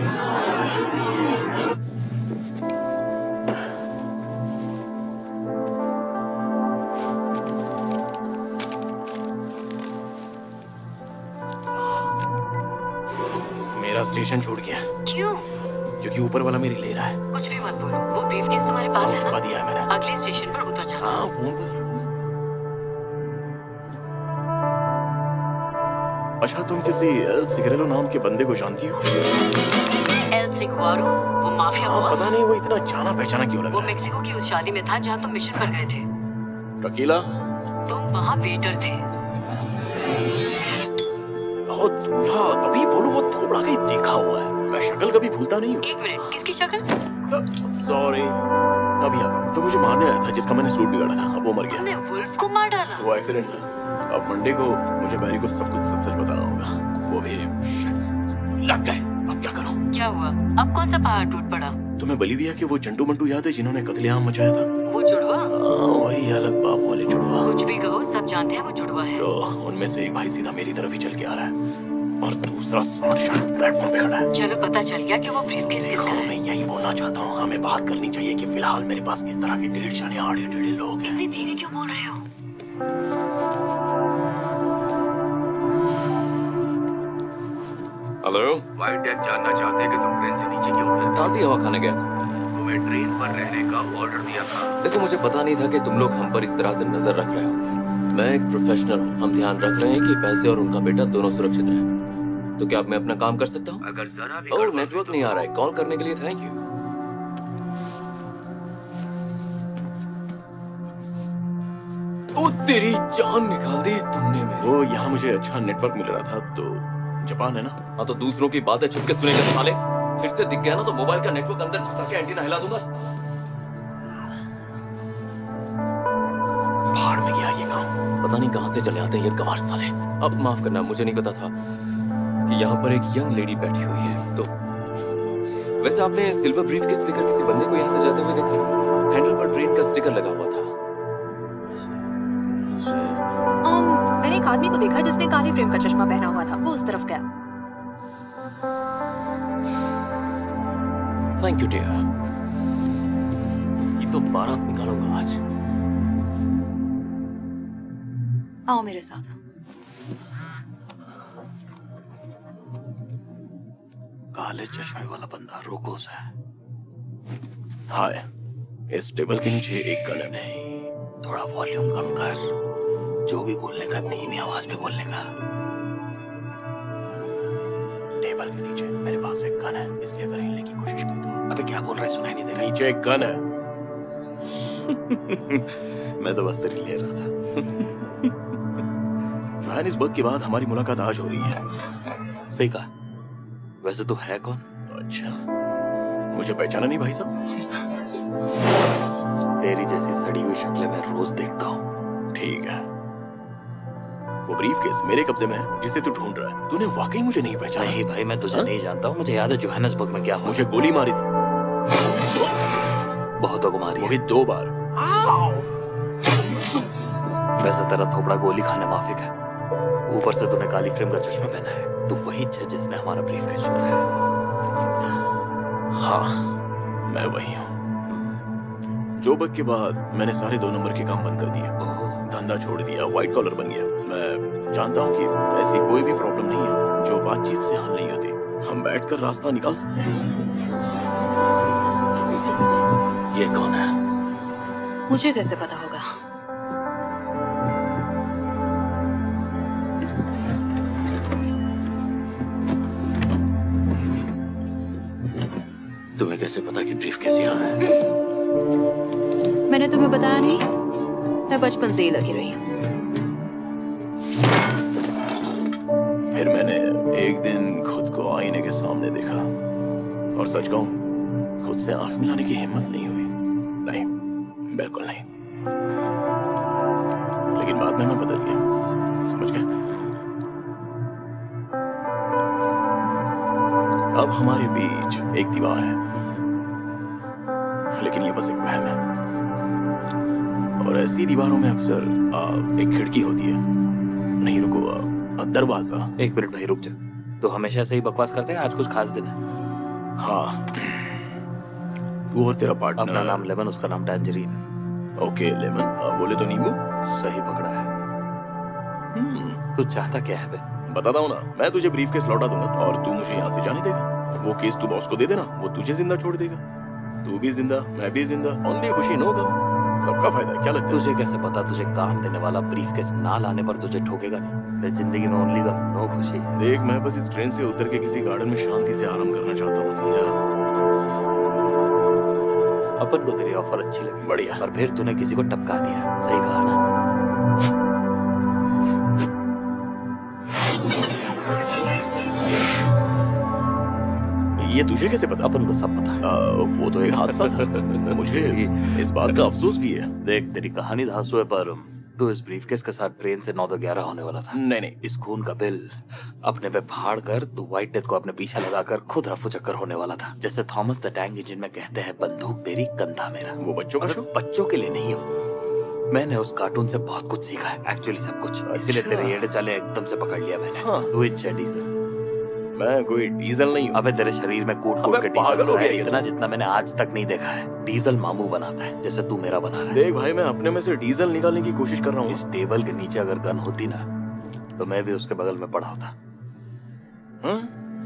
मेरा स्टेशन छूट गया। क्यों? क्योंकि ऊपर वाला मेरी ले रहा है। कुछ भी मत बोलो, वो ब्रीफकेस तुम्हारे पास है ना? दिया है मैंने। अगले स्टेशन पर उतर जाना। हाँ फोन पर। अच्छा तुम किसी एल सिगरेलो नाम के बंदे को जानती हो? एल सिगवारो, वो माफिया हाँ, बॉस। पता नहीं वो इतना जाना पहचाना क्यों लग वो रहा है। मेक्सिको की उस शादी में था जहाँ तुम मिशन पर गए थे। टकीला? तुम वहाँ वेटर थे। बहुत दूल्हा, अभी बोलो वो थोड़ा कहीं देखा हुआ है। मैं शक्ल कभी भूलता नहीं हूँ। एक मिनट, किसकी शक्ल? सॉरी, अभी आता हूँ। जो मुझे मारने आया था, जिसका मैंने सूट बिगाड़ा था, अब वो मर गया। तुमने वुल्फ को मार डाला? वो एक्सीडेंट था। अब मंडे को मुझे बैरी को सब कुछ सच सच बताना होगा। वो भी shit, लग गए। अब क्या करूं? क्या हुआ? अब कौन सा पहाड़ टूट पड़ा? तुम्हें बोलिविया के वो चंटू मंटू याद है जिन्होंने कत्लेआम मचाया था? वो जुड़वा? हाँ, वही अलग बाप वाले जुड़वा। कुछ भी कहो, सब जानते हैं वो जुड़वा है। तो उनमें से एक भाई सीधा मेरी तरफ ही चल के आ रहा है और दूसरा सांड शायद प्लेटफॉर्म पे खड़ा है। चलो पता चल गया कि वो ब्रीफकेस किसका है। मैं यही बोलना चाहता हूँ, हमें बात करनी चाहिए कि फिलहाल मेरे पास किस तरह के डेढ़ जाने आड़े टेढ़े लोग हैं। इतनी धीरे क्यों बोल रहे हो? हेलो, व्हाइट डेथ जानना चाहते हैं कि तुम ट्रेन से नीचे क्यों उतरे? ताज़ी हवा खाने गया था। तुम्हें ट्रेन पर रहने का ऑर्डर दिया था। देखो मुझे पता नहीं था कि तुम लोग हम पर इस तरह से नजर रख रहे हो। मैं एक प्रोफेशनल हूँ, हम ध्यान रख रहे हैं कि पैसे और उनका बेटा दोनों सुरक्षित रहें। तो क्या अब मैं अपना काम कर सकता हूँ? अगर जरा भी ओह, नेटवर्क नहीं आ रहा है। कॉल करने के लिए थैंक यू। ओ तेरी जान निकाल दी तुमने मेरी। वो यहाँ मुझे अच्छा नेटवर्क मिल रहा था, तो जापान है ना? हाँ तो दूसरों की बातें छुप के सुनेगा साले। फिर से दिख गया ना तो मोबाइल का नेटवर्क अंदर घुसा के एंटीना हिला दूंगा। भाड़ में गया ये काम। पता नहीं कहां से चले आते हैं ये गवार साले। अब माफ करना, मुझे नहीं पता था कि यहाँ पर एक यंग लेडी बैठी हुई है। तो वैसे आपने सिल्वर ब्रीफकेस लेकर किसी बंदे को यहाँ से जाते हुए देखा? हैंडल पर ट्रेन का स्टिकर लगा हुआ था। um, मैंने एक आदमी को देखा जिसने काले फ्रेम का चश्मा पहना हुआ था। वो उस तरफ गया। Thank you dear. इसकी तो बारात निकालूंगा आज। आओ मेरे साथ। काले चश्मे वाला बंदा रोकोस है। हाय, इस टेबल के नीचे एक गन है। नहीं, थोड़ा वॉल्यूम कम कर। जो भी बोलने का धीमी आवाज में बोलने का। टेबल के नीचे मेरे पास एक गन है, इसलिए अगर हिलने की कोशिश की तो। अबे क्या बोल रहा है, सुनाई नहीं दे रहा? नीचे एक गन है। मैं तो बस तेरी ले रहा था। जोहानिसबर्ग के बाद हमारी मुलाकात आज हो रही है। सही कहा। वैसे तो है कौन? अच्छा, मुझे पहचाना नहीं भाई साहब? तेरी जैसी सड़ी हुई शक्लें मैं रोज देखता हूँ। ठीक है। वो ब्रीफकेस मेरे कब्जे में है जिसे तू ढूंढ रहा है। तूने वाकई मुझे नहीं पहचाना? नहीं भाई, मैं तुझे नहीं जानता हूँ। मुझे याद है जोहानिसबर्ग में क्या हुआ। मुझे गोली मारी थी। बहुतों को मारी, वो भी दो बार। वैसे तेरा थोपड़ा गोली खाने माफिक है, ऊपर से तूने काली फ्रेम का चश्मा पहना है। तू वही है जिसने हमारा ब्रीफकेस चुराया है। हाँ, मैं वही हूँ। जोबक के बाद मैंने सारे दो नंबर के काम बंद कर दिए, धंधा छोड़ दिया, व्हाइट कॉलर बन गया। मैं जानता हूँ कि ऐसी कोई भी प्रॉब्लम नहीं है जो बातचीत से हल नहीं होती। हम बैठकर रास्ता निकाल सकते हैं। ये कौन है? मुझे कैसे पता होगा? तुम्हें कैसे पता कि ब्रीफकेस यहाँ है? मैंने तुम्हें बताया नहीं? मैं बचपन से ही लगी रही हूँ। फिर मैंने एक दिन खुद को आईने के सामने देखा और सच कहूं, खुद से आंख मिलाने की हिम्मत नहीं हुई। नहीं, बिल्कुल नहीं। लेकिन बाद में मैं बदल गया, समझ गए? अब हमारे बीच एक दीवार है, लेकिन ये बस एक वहम है। और ऐसी दीवारों में अक्सर आ, एक खिड़की होती है। नहीं रुको, आ, दरवाजा। एक मिनट भाई रुक जा। तो हमेशा ऐसे ही बकवास करते हैं? आज कुछ खास दिन है? हाँ, तू और तेरा पार्टनर। अपना नाम लेमन, उसका नाम टैंजरीन। ओके लेमन, आ, बोले तो नींबू। सही पकड़ा है। हम्म, तू चाहता क्या है बे? बताता हूँ ना, मैं तुझे ब्रीफ केस लौटा दूंगा और तू मुझे यहाँ से जाने देगा। वो केस तू बॉस को दे देना, वो तुझे जिंदा छोड़ देगा। तू भी जिंदा, मैं भी जिंदा, ओनली खुशी नो गम, सबका फायदा। क्या लगता है? तुझे कैसे पता तुझे काम देने वाला ब्रीफ केस ना लाने पर तुझे ठोकेगा नहीं? फिर जिंदगी में ओनली गम, नो खुशी। देख, मैं बस इस ट्रेन से उतर के किसी गार्डन में शांति से आराम करना चाहता हूँ, समझा? अपन को तेरी ऑफर अच्छी लगी। बढ़िया। पर फिर तूने किसी को टपका दिया, सही कहा ना? ये तुझे कैसे पता? अपन को सब पता है। आ, वो तो एक हादसा था। मुझे इस बात का अफसोस भी है। देख, तेरी कहानी धांसू है, पर तू इस ब्रीफकेस के साथ ट्रेन से नौ दो ग्यारह होने वाला था। नहीं नहीं, इस खून का बिल अपने पे फाड़ कर तू व्हाइट डेथ को अपने पीछे लगाकर खुद रफू चक्कर होने वाला था। जैसे थॉमस द टैंक इंजन में कहते हैं, बंदूक तेरी, कंधा मेरा। वो बच्चों का शो? बच्चों के लिए नहीं है। मैंने उस कार्टून से बहुत कुछ सीखा है, एक्चुअली सब कुछ। अच्छा। इसीलिए तेरे येड़े चाले एकदम से पकड़ लिया मैंने। हाँ। तू इच्छा डीजल। मैं कोई डीजल नहीं हूँ। अबे तेरे शरीर में कूट कूट के डीजल हो गया इतना जितना मैंने आज तक नहीं देखा है। डीजल मामू बनाता है, जैसे तू मेरा बना रहा है। देख भाई, मैं अपने में से डीजल निकालने की कोशिश कर रहा हूँ। इस टेबल के नीचे अगर गन होती ना, तो मैं भी उसके बगल में पड़ा होता। हाँ?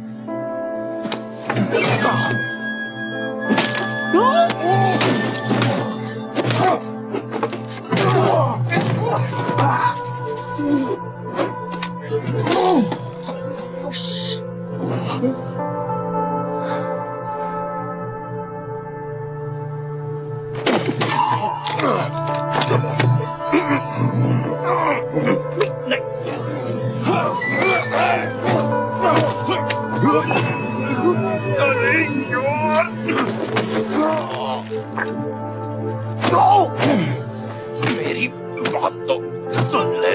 मेरी बात तो सुन ले।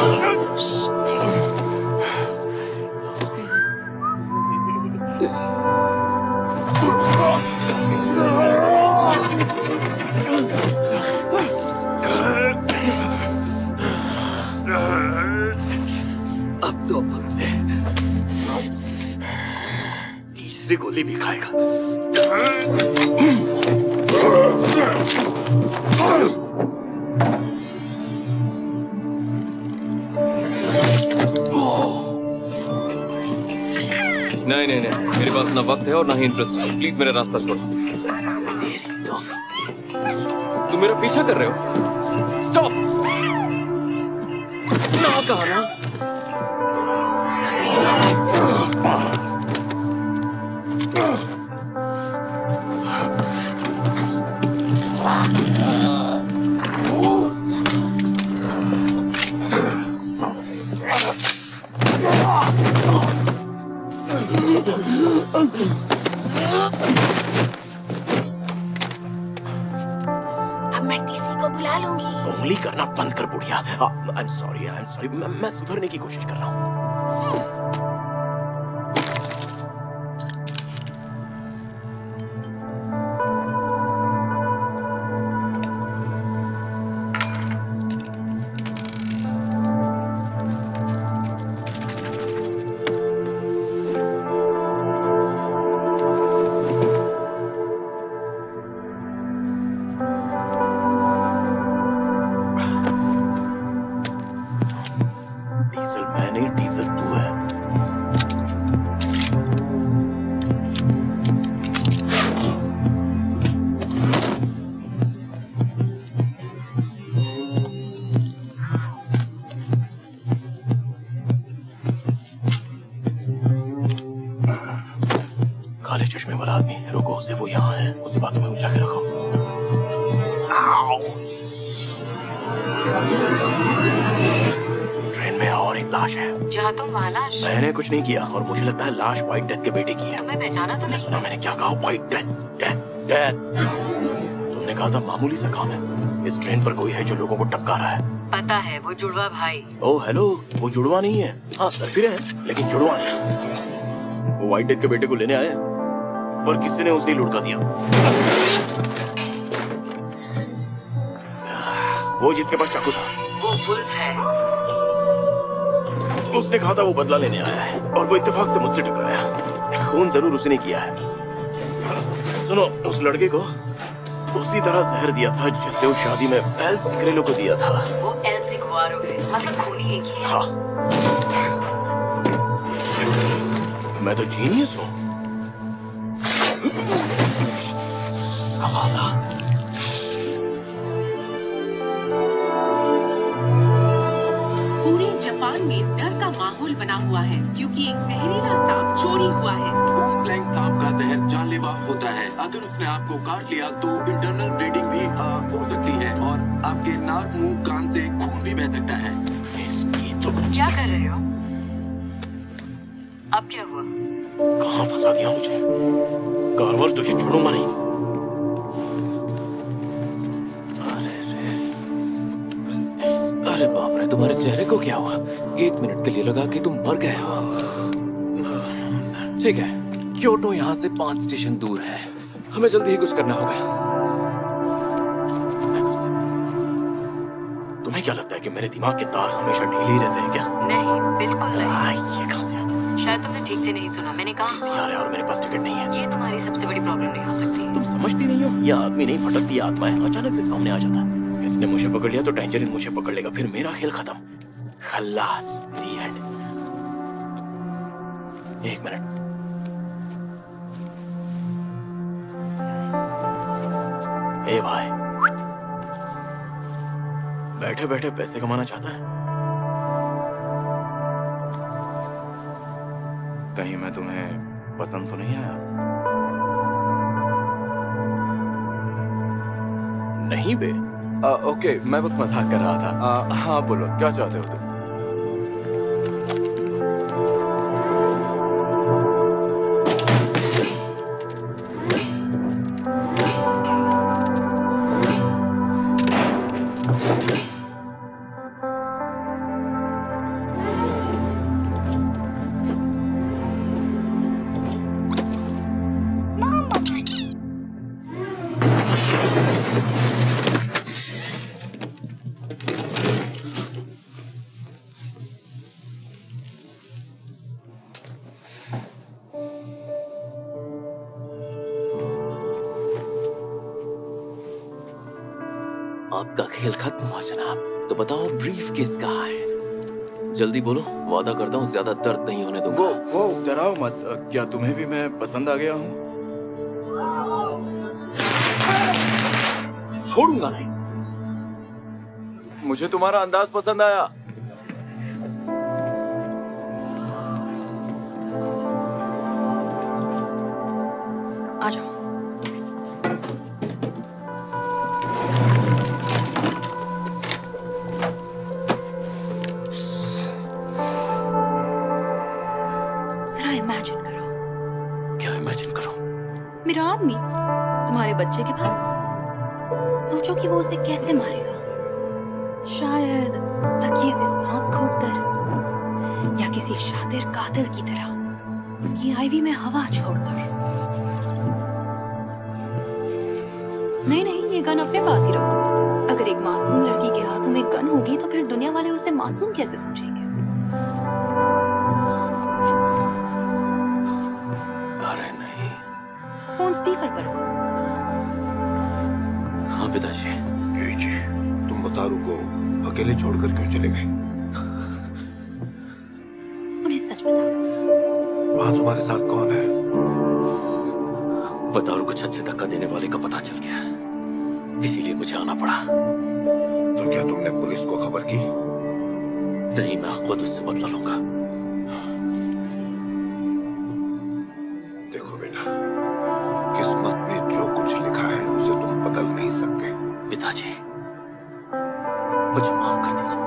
अब तो अपन से तीसरी गोली भी खाएगा। नहीं नहीं नहीं, मेरे पास ना वक्त है और ना ही इंटरेस्ट है। प्लीज मेरा रास्ता छोड़ो। तुम मेरा पीछा कर रहे हो? स्टॉप! ना कहा ना। अब मैं टीसी को बुला लूंगी। उंगली करना बंद कर बुढ़िया। I am sorry, I am sorry. मैं सुधरने की कोशिश कर रहा हूँ। डीजल मैं नहीं, डीजल तू है। काले चश्मे वाला आदमी, रुको, उसे वो यहाँ है। उसी बातों में उलझा के रखो। आओ। ट्रेन में और एक लाश है। जहाँ तुम वहाँ लाश? मैंने कुछ नहीं किया और मुझे लगता है लाश व्हाइट डेथ के बेटे की है। तुम्हें पहचाना? तुमने सुना? मैंने क्या कहा? White death, death, death. तुम तुमने कहा था मामूली सा काम है। इस ट्रेन पर कोई है जो लोगों को टपका रहा है। पता है, वो जुड़वा भाई। ओ हेलो, वो जुड़वा नहीं है। हाँ सरफिरे हैं, लेकिन जुड़वा नहीं। वो व्हाइट डेथ के बेटे को लेने आए, पर किसी ने उसे ही लुढ़का दिया। वो जिसके पास चाकू था, वो वुल्फ है। उसने कहा था वो बदला लेने आया है, और वो इत्तेफाक से मुझसे टकराया। खून जरूर उसने किया है। सुनो, उस लड़के को उसी तरह जहर दिया था जैसे उस शादी में एल सिग्रेलो को दिया था। वो एल सिग्वारो है, मतलब खूनी एक ही है। हाँ, मैं तो जीनियस हूँ। साला। पूरे जापान में डर का माहौल बना हुआ है क्योंकि एक जहरीला सांप चोरी हुआ है। फ्लैंग सांप का जहर जानलेवा होता है। अगर उसने आपको काट लिया तो इंटरनल ब्लीडिंग भी आ, हो सकती है और आपके नाक, मुंह, कान से खून भी बह सकता है। इसकी तो क्या कर रहे हो? अब क्या हुआ? कहाँ फंसा दिया मुझे? कारवार तुझे छोड़ूंगा नहीं। अरे रे, अरे बाप रे, तुम्हारे चेहरे को क्या हुआ? एक मिनट के लिए लगा कि तुम मर गए हो। ठीक है, क्योटो यहाँ से पांच स्टेशन दूर है। हमें जल्दी ही कुछ करना होगा। तुम्हें क्या लगता है कि मेरे दिमाग के तार हमेशा ढीले ही रहते हैं क्या? नहीं, बिल्कुल नहीं। आ, ये कहाँ से आ गया? शायद तुमने ठीक से नहीं सुना। मैंने कहा टीसी आ रहा है और मेरे पास टिकट नहीं है। ये तुम्हारी सबसे बड़ी प्रॉब्लम नहीं हो सकती। तुम समझती नहीं हो? यह आदमी नहीं भटकती आत्मा है, अचानक से सामने आ जाता है। इसने मुझे पकड़ लिया तो टैंजरीन मुझे पकड़ लेगा, फिर मेरा खेल खत्म। खल्लास, दी एंड। एक मिनट, ए भाई, बैठे बैठे पैसे कमाना चाहता है? कहीं मैं तुम्हें पसंद तो नहीं आया? नहीं बे। आ, ओके, मैं बस मजाक कर रहा था। आ, हाँ बोलो, क्या चाहते हो तुम? आपका खेल खत्म हुआ जनाब। तो बताओ ब्रीफ केस कहाँ है? जल्दी बोलो, वादा करता हूँ ज्यादा दर्द नहीं होने दूंगा। वो वो डराओ मत। क्या तुम्हें भी मैं पसंद आ गया हूँ? छोड़ूंगा नहीं। मुझे तुम्हारा अंदाज पसंद आया। आ जाओ। जरा इमेजिन करो। क्या इमेजिन करो? मेरा आदमी तुम्हारे बच्चे के पास। सोचो कि वो उसे कैसे मारेगा। शायद तकिए से सांस घोटकर, या किसी शातिर कातिल की तरह उसकी आईवी में हवा छोड़कर। नहीं नहीं, ये गन अपने पास ही रखो। अगर एक मासूम लड़की के हाथों में गन होगी तो फिर दुनिया वाले उसे मासूम कैसे समझेंगे? अरे नहीं। फोन स्पीकर पर रखो। हाँ पिताजी। तुम बतारू को अकेले छोड़कर क्यों चले गए? उन्हें सच बताओ। वहां तुम्हारे साथ कौन है? बतारू को छत से धक्का देने वाले का पता चल गया, इसीलिए मुझे आना पड़ा। तो क्या तुमने पुलिस को खबर की? नहीं, मैं खुद उससे बदला लूंगा। देखो बेटा, किस्मत में जो कुछ लिखा है उसे तुम बदल नहीं सकते। पिताजी, मुझे माफ कर दीजिए।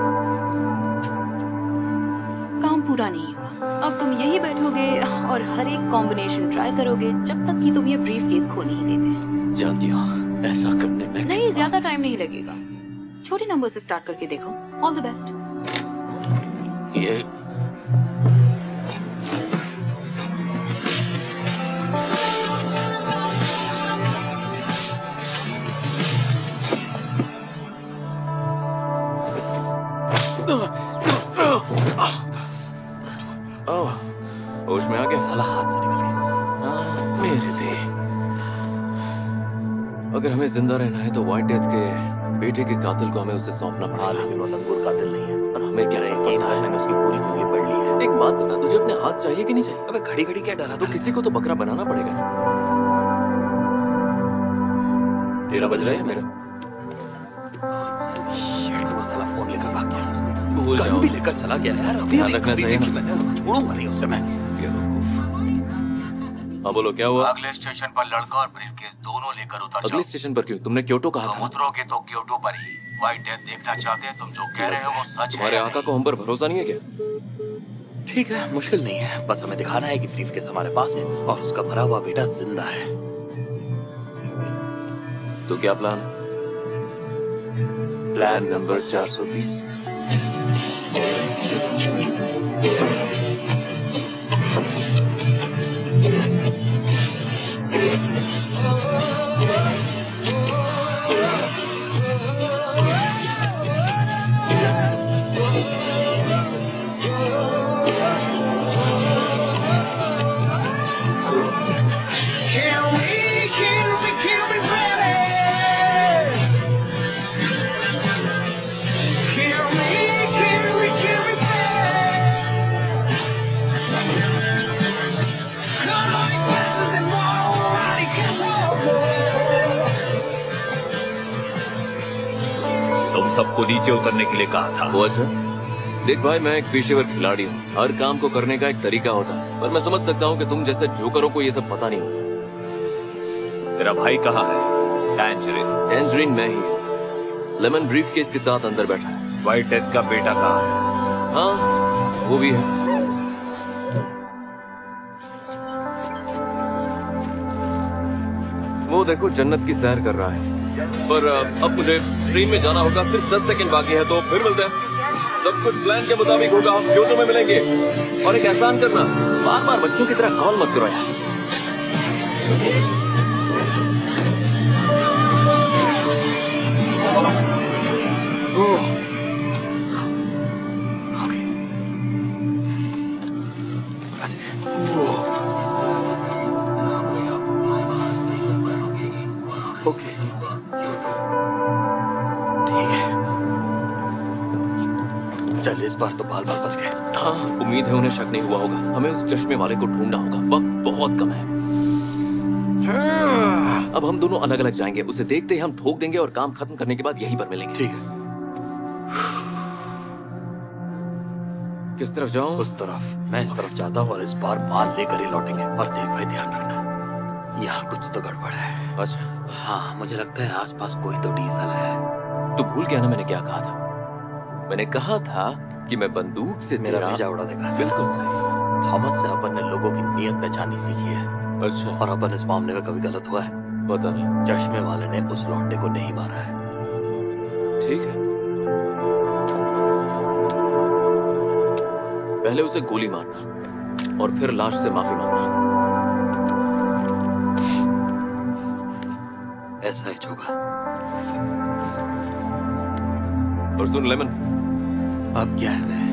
काम पूरा नहीं हुआ। अब तुम यही बैठोगे और हर एक कॉम्बिनेशन ट्राई करोगे जब तक कि तुम ये ब्रीफ केस खो नहीं देते। जानती हो, ऐसा करने में नहीं, ज्यादा टाइम नहीं लगेगा। छोटे नंबर से स्टार्ट करके देखो। All the best. ये होश में आ गया। साला हाथ से निकल गया। मेरे भी। अगर हमें जिंदा रहना है तो व्हाइट डेथ के बेटे के कातिल को हमें उसे सौंपना पड़ा। लेकिन वो लंगूर कातिल नहीं है और हमें क्या यकीन है? मैंने उसकी पूरी कुंडली पढ़ ली है। एक बात बता, तुझे अपने हाथ चाहिए कि नहीं चाहिए? अबे घड़ी घड़ी क्या डरा? तो किसी को तो बकरा बनाना पड़ेगा ना। तेरा बज रहा है मेरा? शिट, वो साला फोन लेकर भाग गया। भूल गन जाओ। भी लेकर चला गया यार। अभी ध्यान अभी रखना कभी चाहिए देखी ना। मैंने, छोड़ूंगा नहीं उसे मैं। हाँ बोलो, क्या हुआ? अगले स्टेशन पर लड़का और ब्रीफकेस दोनों लेकर उतर अगले स्टेशन पर क्यों? तुमने क्योटो कहा था। उतरोगे तो क्योटो पर ही। व्हाइट डेथ देखना चाहते हैं। तुम जो कह रहे हो वो सच है। तुम्हारे आका को हम पर भरोसा नहीं है क्या? ठीक है, मुश्किल नहीं है। बस हमें दिखाना है कि ब्रीफकेस हमारे पास है और उसका मरा हुआ बेटा जिंदा है। तो क्या प्लान? प्लान नंबर चार सौ बीस। सबको नीचे उतरने के लिए कहा था। वो अच्छा? देख भाई, मैं एक पेशेवर खिलाड़ी हूँ। हर काम को करने का एक तरीका होता है, पर मैं समझ सकता हूँ कि तुम जैसे जोकरों को ये सब पता नहीं होता। तेरा भाई कहाँ है? टैंजरीन। टैंजरीन मैं ही। लेमन ब्रीफकेस के साथ अंदर बैठा है। व्हाइट डेथ का बेटा कहाँ है? हाँ, वो भी है। वो देखो, जन्नत की सैर कर रहा है। पर अब मुझे ट्रेन में जाना होगा। सिर्फ दस सेकंड बाकी है, तो फिर मिलते हैं। सब कुछ प्लान के मुताबिक होगा। हम क्योटो में मिलेंगे। और एक एहसान करना, बार बार बच्चों की तरह कॉल मत करो यार। ओके, ठीक है। चल, इस बार तो बाल बाल बच गए। हाँ, उम्मीद है उन्हें शक नहीं हुआ होगा। हमें उस चश्मे वाले को ढूंढना होगा। वक्त बहुत कम है। अब हम दोनों अलग अलग जाएंगे। उसे देखते ही हम ठोक देंगे और काम खत्म करने के बाद यहीं पर मिलेंगे। ठीक है। किस तरफ जाऊं? उस तरफ। मैं इस तरफ जाता हूँ और इस बार माल लेकर ही लौटेंगे। और देख भाई, ध्यान रखना, यहाँ कुछ तो गड़बड़ है। अच्छा? हाँ, मुझे लगता है आसपास कोई तो डीजल है। तू भूल गया ना मैंने क्या कहा था? मैंने कहा था कि मैं बंदूक से मेरा तेरा भेजा उड़ा देगा। बिल्कुल सही। थॉमस से अपन ने लोगों की नीयत पहचानी सीखी है। अच्छा। और अपन इस मामले में कभी गलत हुआ है? पता नहीं। चश्मे वाले ने उस लौंडे को नहीं मारा है। ठीक है, पहले उसे गोली मारना और फिर लाश से माफी मांगना। ऐसा ही होगा। और सुन लेमन, अब क्या है वह?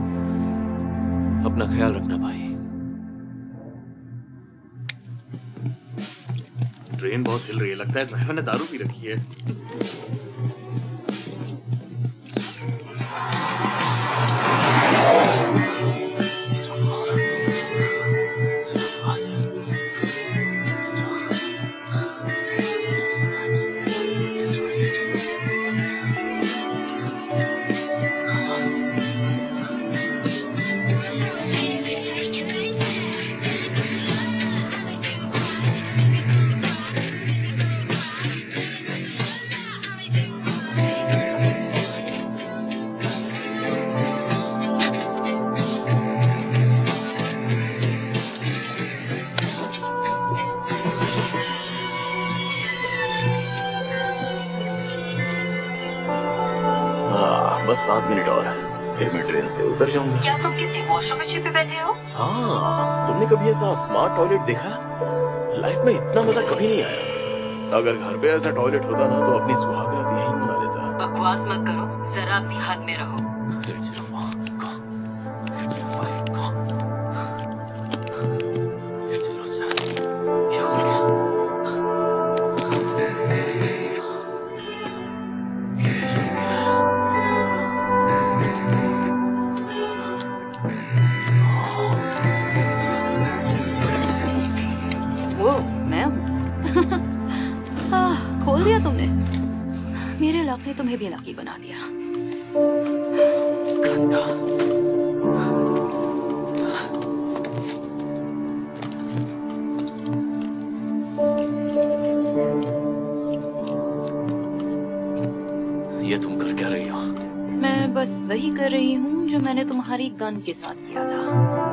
अपना ख्याल रखना भाई। ट्रेन बहुत हिल रही है। लगता है ड्राइवर ने दारू पी रखी है। बस सात मिनट और है, फिर मैं ट्रेन से उतर जाऊंगा। क्या तुम किसी वॉशरूम में छिपे बैठे हो? हाँ, तुमने कभी ऐसा स्मार्ट टॉयलेट देखा? लाइफ में इतना मजा कभी नहीं आया। अगर घर पे ऐसा टॉयलेट होता ना तो अपनी सुहागरात यहीं मना लेता। बकवास मत करो, जरा अपनी हद में रहो। वो मैं हूँ। आह, खोल दिया तुमने। मेरे लक ने तुम्हें भी लकी बना दिया। ये तुम कर क्या रही हो? मैं बस वही कर रही हूँ जो मैंने तुम्हारी गन के साथ किया था।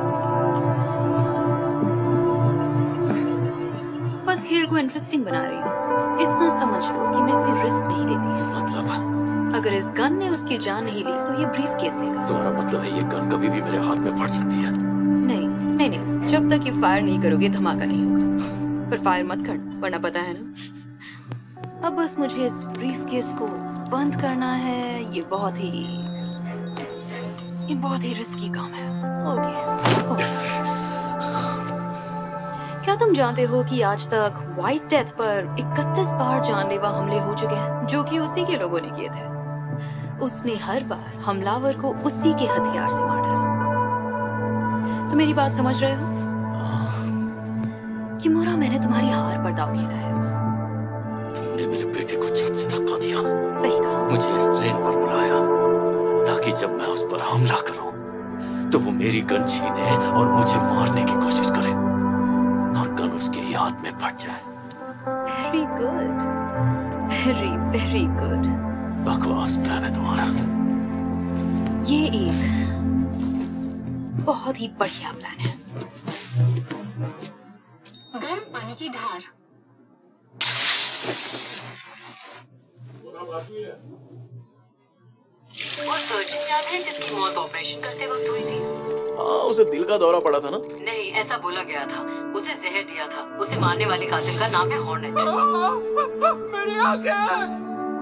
बस खेल को इंटरेस्टिंग बना रही हूँ। इतना समझ लो कि मैं कोई रिस्क नहीं लेती। मतलब? अगर इस गन ने उसकी जान नहीं ली तो ये ब्रीफ केस लेगा। तुम्हारा मतलब है ये गन कभी भी मेरे हाथ में पड़ सकती है? नहीं नहीं नहीं, जब तक ये फायर नहीं करोगे धमाका नहीं होगा। पर फायर मत कर, वरना पता है ना। अब बस मुझे इस ब्रीफ केस को बंद करना है। ये बहुत ही ये बहुत ही रिस्की काम है। Okay okay. क्या तुम जानते हो कि आज तक व्हाइट डेथ पर इकतीस बार जानलेवा हमले हो चुके हैं, जो कि उसी के लोगों ने किए थे। उसने हर बार हमलावर को उसी के हथियार से मार डाला। तो मेरी बात समझ रहे हो? किमोरा, मैंने तुम्हारी हार पर दाव खेला है। तुमने मेरे बेटे को छत से धक्का दिया। सही कहा। मुझे इस ट्रेन पर बुलाया ताकि जब मैं उस पर हमला करूं तो वो मेरी गन छीने और मुझे मारने की कोशिश करे और गन उसके ही हाथ में फट जाए। Very good, very very good. बकवास प्लान है तुम्हारा। ये एक बहुत ही बढ़िया प्लान है। गर्म पानी की धार। वो सर्जन याद है जिसकी मौत ऑपरेशन करते वक्त हुई थी? हाँ, उसे दिल का दौरा पड़ा था ना? नहीं, ऐसा बोला गया था। उसे जहर दिया था। उसे मारने वाले कातिल का नाम है हॉर्नेट। मेरी आंखें!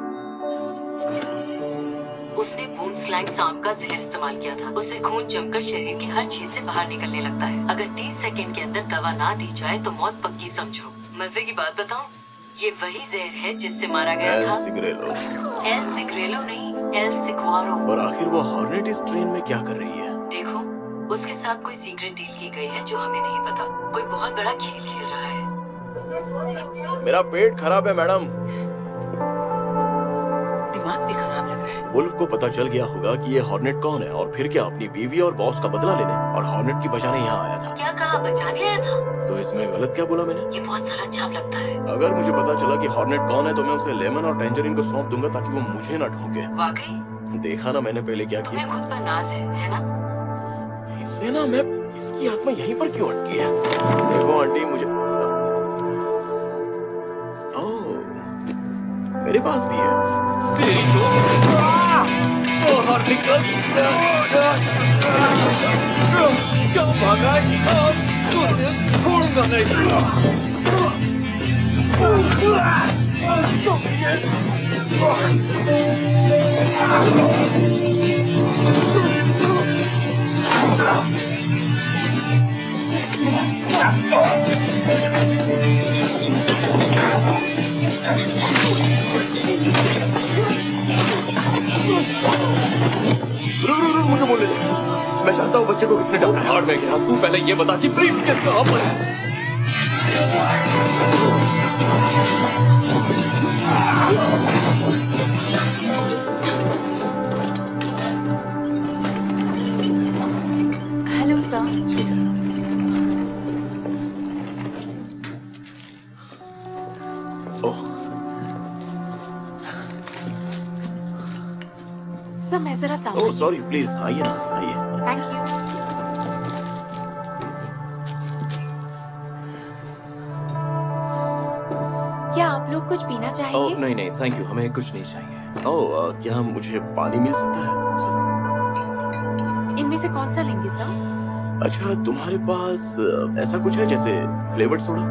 उसने बूम स्लैंग सांप का जहर इस्तेमाल किया था। उससे खून जमकर शरीर के हर छेद से बाहर निकलने लगता है। अगर तीस सेकंड के अंदर दवा ना दी जाए तो मौत पक्की समझो। मजे की बात बताऊं, ये वही जहर है जिससे मारा गया एल था। सिग्रेलो। एल सिग्रेलो नहीं, एल सिक्वारो। और आखिर वो हॉर्नेट इस ट्रेन में क्या कर रही है? देखो, उसके साथ कोई सीक्रेट डील की गई है जो हमें नहीं पता। कोई बहुत बड़ा खेल खेल रहा है। मेरा पेट खराब है मैडम। दिमाग भी खराब लग रहा है। वुल्फ को पता चल गया होगा कि ये हॉर्नेट कौन है और फिर क्या अपनी बीवी और बॉस का बदला लेने और हॉर्नेट की बचाने यहाँ आया था। क्या कहा, बचाने आया था? तो इसमें गलत क्या बोला मैंने? ये बहुत सड़क छाप लगता है। अगर मुझे पता चला कि हॉर्नेट कौन है तो मैं उसे लेमन और टेंजरिन को सौंप दूंगा ताकि वो मुझे न ठोके। वाकई? देखा ना मैंने पहले क्या किया। तुम्हें खुद पर नाज है, है ना? इससे ना मैं इसकी आत्मा यहीं पर क्यों अटकी है? देखो आंटी, मुझे ओह, मेरे पास भी है। तेरी तो बाहर निकल। क्या भागा? तुझे छोड़ूंगा नहीं। मुझे बोले, मैं जानता हूँ बच्चे को किसने डाला। हार में गया। तू पहले ये बता कि ब्रीफ केस कहाँ पर है? Hello sir. ठीक है। ओह, सर मैं जरा सामान। ओह सॉरी, प्लीज आइए ना, आइए। Thank you. क्या आप लोग कुछ पीना चाहेंगे? ओह नहीं नहीं, थैंक यू, हमें कुछ नहीं चाहिए। ओह, क्या मुझे पानी मिल सकता है? इनमें से कौन सा लेंगे सर? अच्छा, तुम्हारे पास अ, ऐसा कुछ है जैसे फ्लेवर्ड सोडा?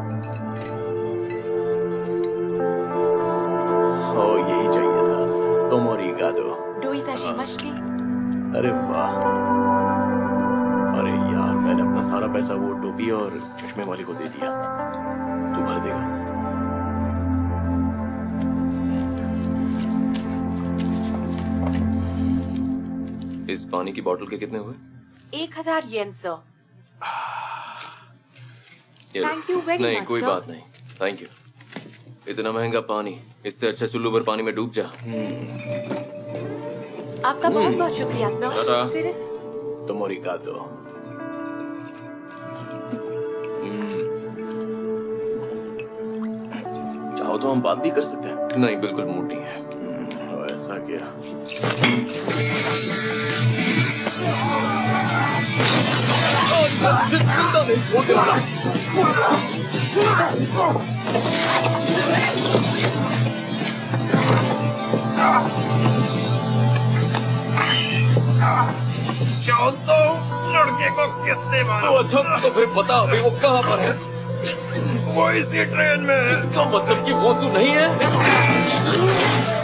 ओ, यही चाहिए था। तुम और दो। डोइताशिमाशिते। अरे वाह। अरे यार, मैंने अपना सारा पैसा वो टोपी और चश्मे वाली को दे दिया। तू भर देगा? इस पानी की बोतल के कितने हुए? एक हजार येन सर। ये लो। Thank you very नहीं much, कोई sir. बात नहीं, थैंक यू। इतना महंगा पानी, इससे अच्छा चुल्लू पर पानी में डूब जा। आपका बहुत बहुत शुक्रिया सर। टाटा। फिर तुम और दो। चाहो तो हम बात भी कर सकते हैं। नहीं, बिल्कुल मूड नहीं है। ऐसा क्या? जानता हूँ लड़के को किसने मारा। तो अच्छा, तो फिर बता अभी वो कहाँ पर है? वो इसी ट्रेन में है। इसका मतलब कि वो तू नहीं है?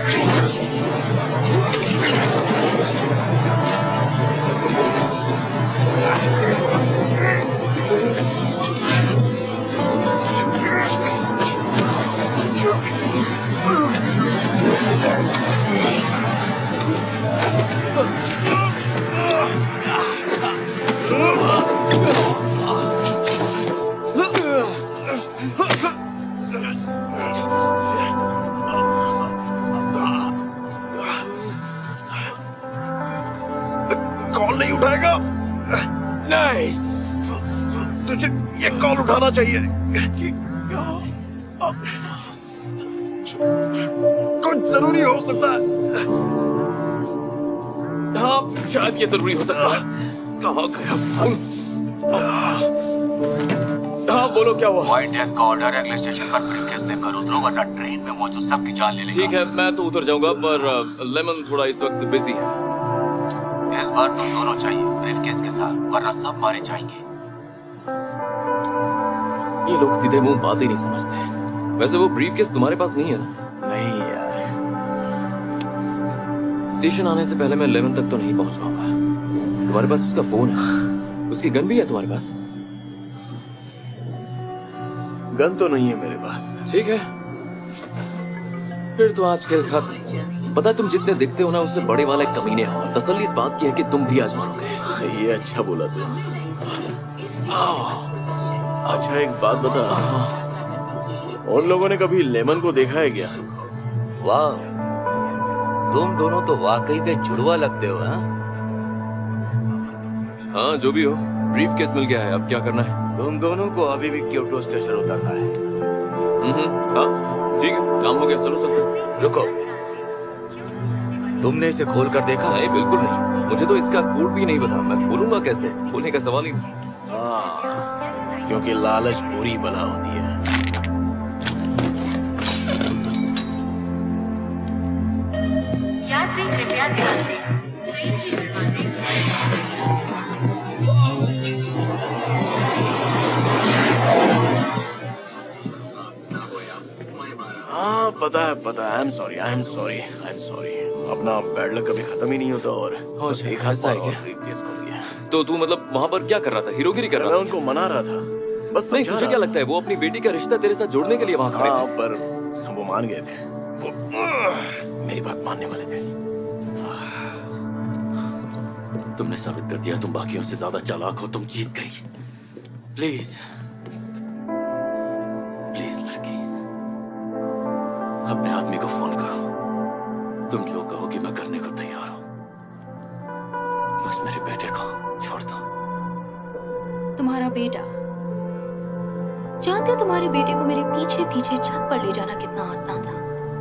कॉल नहीं उठाएगा? नहीं, तुझे ये कॉल उठाना चाहिए। कुछ जरूरी हो सकता है। हाँ, शायद ये जरूरी हो सकता है। कहाँ गया फोन? हाँ, बोलो क्या हुआ? व्हाइट डेथ का ऑर्डर है, अगले स्टेशन पर ब्रीफकेस देकर उतरो वरना ट्रेन में मौजूद सबकी जान ले लेगा। ठीक है, मैं तो उतर जाऊंगा, पर अ, लेमन थोड़ा इस वक्त बिजी है। इस बार तुम दोनों चाहिए ब्रीफकेस के साथ, वरना सब मारे जाएंगे। ये लोग सीधे मुंह बात ही नहीं समझते। वैसे वो ब्रीफकेस तुम्हारे पास नहीं है ना? नहीं यार। स्टेशन आने से पहले मैं लेमन तक तो नहीं पहुंच पाऊंगा। तुम्हारे पास उसका फोन है, उसकी गन भी है तुम्हारे पास? गन तो नहीं है मेरे पास। ठीक है, फिर तो आज खेल खत्म। पता है, तुम जितने दिखते हो ना, उससे बड़े वाले कमीने हो। तसल्ली इस बात की है कि तुम भी आज मरोगे। ये अच्छा बोला तू। अच्छा, एक बात बता, उन लोगों ने कभी लेमन को देखा है क्या? वाह, तुम दोनों तो वाकई में जुड़वा लगते हो। हाँ हाँ, जो भी हो, ब्रीफकेस मिल गया है। अब क्या करना है? तुम दोनों को अभी भी क्योटो स्टेशन उतरना है। हम्म, हाँ ठीक है, काम हो गया, चलो सकते हैं। रुको, तुमने इसे खोल कर देखा? नहीं, बिल्कुल नहीं। मुझे तो इसका कोड भी नहीं पता। मैं खोलूंगा कैसे? खोलने का सवाल ही नहीं। हाँ, क्योंकि लालच बुरी बला होती है। यात्री कृपया ध्यान दें, ट्रेन के दरवाजे हाँ, पता है पता है। I am sorry, I am sorry, I am sorry. अपना बैड लक कभी खत्म ही नहीं होता। और बस एक ऐसा है क्या? ब्रीफकेस खो गया। तो तू मतलब वहाँ पर क्या कर रहा था? हीरोगिरी कर रहा था? मैं उनको मना रहा था, बस नहीं, समझा तुझे रहा क्या था। लगता है वो अपनी बेटी का रिश्ता तेरे साथ जोड़ने के लिए वहाँ खड़े हाँ, थे? पर वो मान गए थे। वो मेरी बात मानने वाले थे। तुमने साबित कर दिया तुम बाकियों से ज्यादा चालाक हो। तुम जीत गई। प्लीज प्लीज लड़की, अपने आदमी को फोन करो। तुम जो कहोगी मैं करने को तैयार हूं। बस मेरे बेटे को छोड़ दो। तुम्हारा बेटा? जानते हो तुम्हारे बेटे को मेरे पीछे पीछे छत पर ले जाना कितना आसान था?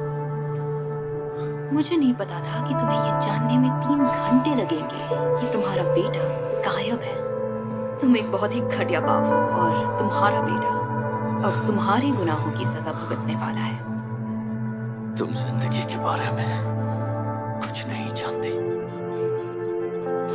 मुझे नहीं पता था कि तुम्हें ये जानने में तीन घंटे लगेंगे कि तुम्हारा बेटा गायब है। तुम एक बहुत ही घटिया बाप हो और तुम्हारा बेटा अब तुम्हारे गुनाहों की सजा भुगतने वाला है। तुम जिंदगी के बारे में कुछ नहीं जानती।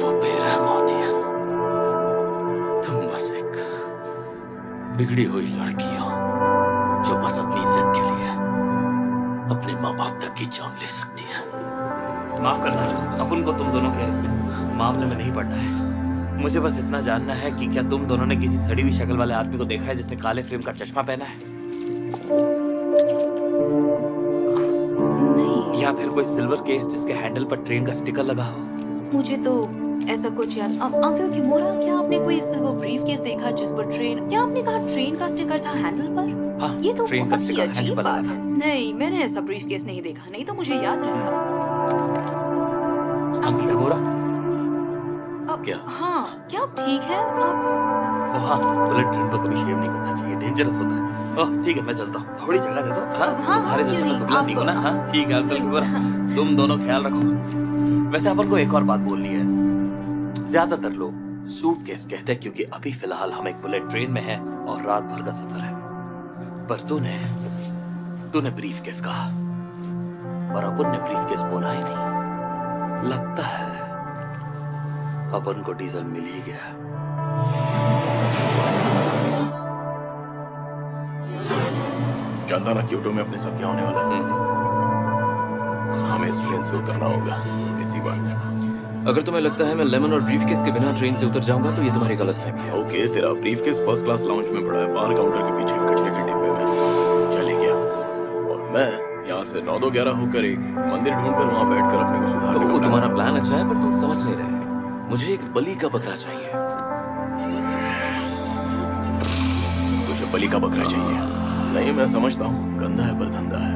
वो बेरहम होती है। तुम बस एक बिगड़ी हुई लड़की हो जो बस अपनी इज्जत के लिए अपने माँ बाप तक की जान ले सकती है। माफ करना, अपन को तुम दोनों के मामले में नहीं पड़ना है। मुझे बस इतना जानना है कि क्या तुम दोनों ने किसी सड़ी हुई शक्ल वाले आदमी को देखा है जिसने काले फ्रेम का चश्मा पहना है? नहीं। या फिर कोई सिल्वर केस जिसके हैंडल पर ट्रेन का स्टिकर लगा हो? मुझे तो ऐसा कुछ याद। अंकल किमोरा, क्या आपने कोई सिल्वर ब्रीफ केस देखा जिस पर ट्रेन, क्या आपने कहा ट्रेन का स्टिकर था हैंडल पर? हाँ, ये तो ट्रेन का बहुत ही स्टिकर हैंडल अजीब पर बात लगा है। नहीं, मैंने ऐसा ब्रीफ केस नहीं देखा, नहीं तो मुझे याद रहेगा। Uncle Kimora? क्या? हाँ, क्या आप ठीक है? आप हाँ, बुलेट ट्रेन पर कभी शेव नहीं करना चाहिए, डेंजरस होता है। ओह ठीक है, मैं चलता हूँ। थोड़ी जगह दे दो। हाँ, हाँ, तुम्हारे जैसे मैं दुबला नहीं हूँ ना। हाँ ठीक है अंकल किमोरा, तुम दोनों ख्याल रखो। वैसे अपन को एक और बात बोलनी है। ज्यादातर लोग सूटकेस कहते हैं क्योंकि अभी फिलहाल हम एक बुलेट ट्रेन में हैं और रात भर का सफर है, पर तूने तूने ब्रीफकेस कहा और अपन ने ब्रीफकेस बोला ही नहीं। लगता है अपन को डीजल मिल ही गया। जानता ना क्योटो में अपने साथ क्या होने वाला है। हमें इस ट्रेन से उतरना होगा, इसी बात। अगर तुम्हें लगता है मैं लेमन और ब्रीफकेस के बिना ट्रेन से उतर जाऊंगा तो ये तुम्हारी गलतफहमी है। ओके, तेरा ब्रीफकेस फर्स्ट क्लास लाउंज में पड़ा है, बार काउंटर के पीछे कचरे के डिब्बे में चले गया, और मैं यहाँ से नौ दो ग्यारह होकर एक मंदिर ढूंढकर वहाँ बैठकर अपने को सुधार तो तुम्हारा प्लान अच्छा है, पर तुम समझ नहीं रहे। मुझे एक बलि का बकरा चाहिए। तुझे बलि का बकरा चाहिए? नहीं, मैं समझता हूँ, गंदा है पर धंधा है।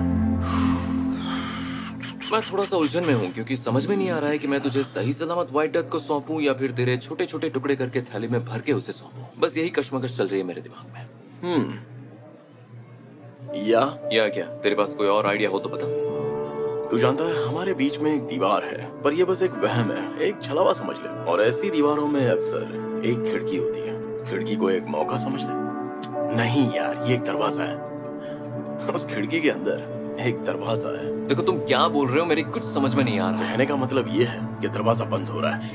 मैं थोड़ा सा उलझन में हूँ क्योंकि समझ में नहीं आ रहा है कि मैं तुझे सही सलामत व्हाइट डेथ को सौंपूं या फिर तेरे छोटे छोटे टुकड़े करके थैली में भर के उसे सौंपूं। बस यही कश्मकश चल रही है मेरे दिमाग में। हम्म या या क्या? तेरे पास कोई और आइडिया हो तो बता। तू जानता है हमारे बीच में एक दीवार है, पर यह बस एक वहम है, एक छलावा समझ ले। और ऐसी दीवारों में अक्सर एक खिड़की होती है। खिड़की को एक मौका समझ ले। नहीं यार, ये एक दरवाजा है। उस खिड़की के अंदर एक दरवाजा है। देखो तुम क्या बोल रहे हो, मेरी कुछ समझ में नहीं आ रहा। कहने का मतलब ये है कि दरवाजा बंद हो रहा है।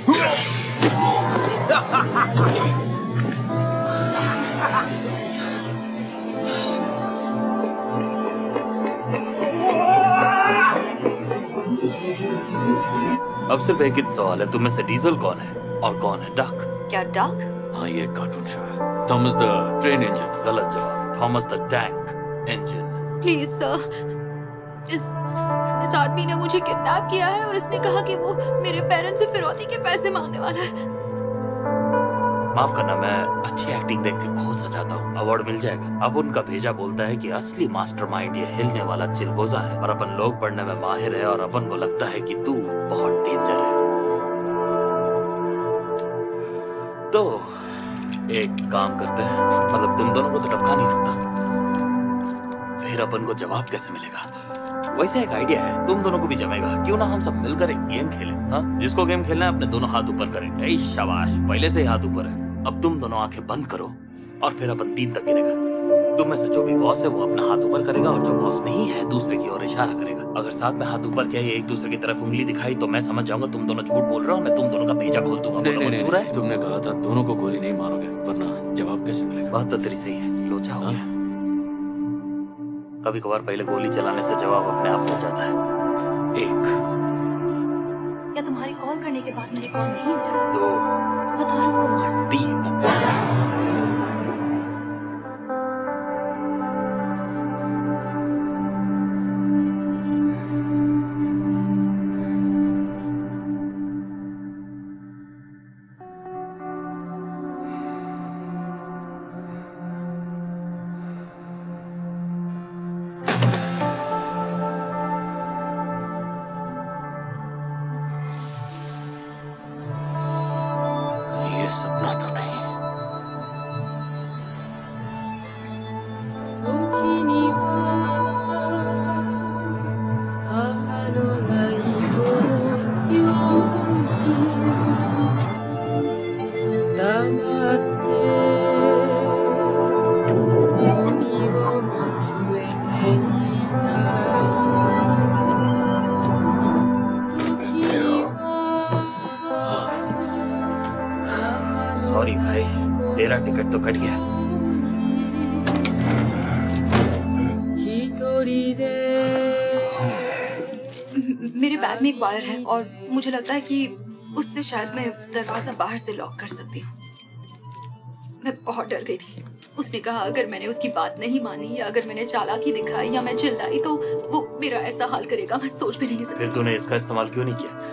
अब सिर्फ एक ही सवाल है, तुम में से डीजल कौन है और कौन है डक? क्या डक? हाँ, ये कार्टून शो है। Thomas the train engine. गलत जवाब। Thomas the tank engine. Please sir, इस इस आदमी ने मुझे किडनैप किया है और इसने कहा कि वो मेरे पेरेंट्स से फिरौती के पैसे मांगने वाला है। माफ करना, मैं अच्छी एक्टिंग देख के खो सा जाता हूँ। अवार्ड मिल जाएगा। अब उनका भेजा बोलता है कि असली मास्टरमाइंड ये हिलने वाला चिलगोजा है और अपन लोग पढ़ने में माहिर है और अपन को लगता है कि तू बहुत डेंजर है। तो एक काम करते हैं, मतलब तुम दोनों को तो टपका नहीं सकता, फिर अपन को जवाब कैसे मिलेगा? वैसे एक आइडिया है, तुम दोनों को भी जमेगा। क्यों ना हम सब मिलकर एक गेम खेलें? हाँ, जिसको गेम खेलना है अपने दोनों हाथ ऊपर करेंगे। ऐ शाबाश, पहले से ही हाथ ऊपर है। अब तुम दोनों आंखें बंद करो और फिर अपन तीन तक गिनेगा। तुम में से जो भी बॉस है वो अपना हाथ ऊपर करेगा और जो बॉस नहीं है दूसरे की ओर इशारा करेगा। अगर साथ में हाथ ऊपर किया या एक दूसरे की तरफ उंगली दिखाई तो मैं समझ जाऊंगा तुम दोनों झूठ बोल रहे हो, मैं तुम दोनों का भेजा खोल दूंगा। नहीं, नहीं, नहीं, तुमने कहा था दोनों को गोली नहीं मारोगे, वरना जवाब कैसे मिलेगा? बात तो तेरी सही है, लोचा हो गया। कभी कभार पहले गोली चलाने से जवाब अपने आप मिल जाता है। एक। या तुम्हारी कॉल करने के बाद मेरी कॉल नहीं उठाई? दो। हथौड़ों को मार दो। तीन। सपना तो नहीं। टिकट तो कट गया। मेरे बैग में एक वायर है और मुझे लगता है कि उससे शायद मैं दरवाजा बाहर से लॉक कर सकती हूँ। मैं बहुत डर गई थी। उसने कहा अगर मैंने उसकी बात नहीं मानी या अगर मैंने चालाकी दिखाई या मैं चिल्लाई तो वो मेरा ऐसा हाल करेगा, मैं सोच भी नहीं सकती। फिर तूने इसका इस्तेमाल क्यों नहीं किया?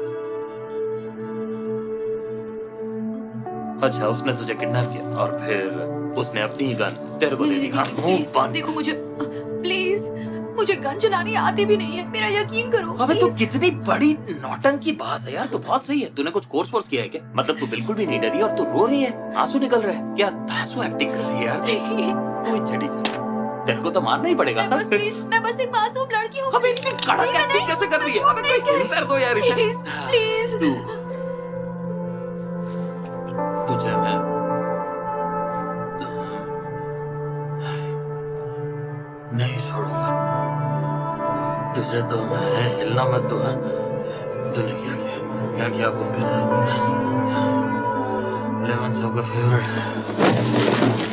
अच्छा, उसने तुझे किडनैप किया और फिर उसने अपनी ही गन तेरे को दे दी। हाँ, मुंह बंद। देखो मुझे प्लीज, मुझे गन चलानी आती भी नहीं है, मेरा यकीन करो। अबे तू कितनी बड़ी नौटंकी बाज है यार, तू बहुत सही है। तूने कुछ कोर्स वोर्स किया है क्या? मतलब तू बिल्कुल भी नहीं डरी और तू रो रही है, आंसू निकल रहे हैं। क्या धांसू एक्टिंग कर रही है यार तू? इच्छड़ी से तेरे को तो मारना ही पड़ेगा। मैं बस प्लीज, मैं बस एक मासूम लड़की हूँ। अबे इतनी कड़क एक्टिंग कैसे कर रही है? अबे कोई फिल्म कर दो यार इसे। प्लीज तू तुझे मैं नहीं छोड़ूंगा, तुझे तो मैं हिलना मत दूंगा। तूने क्या किया? क्या किया आप उनके साथ? लेमन सबका फेवरेट है।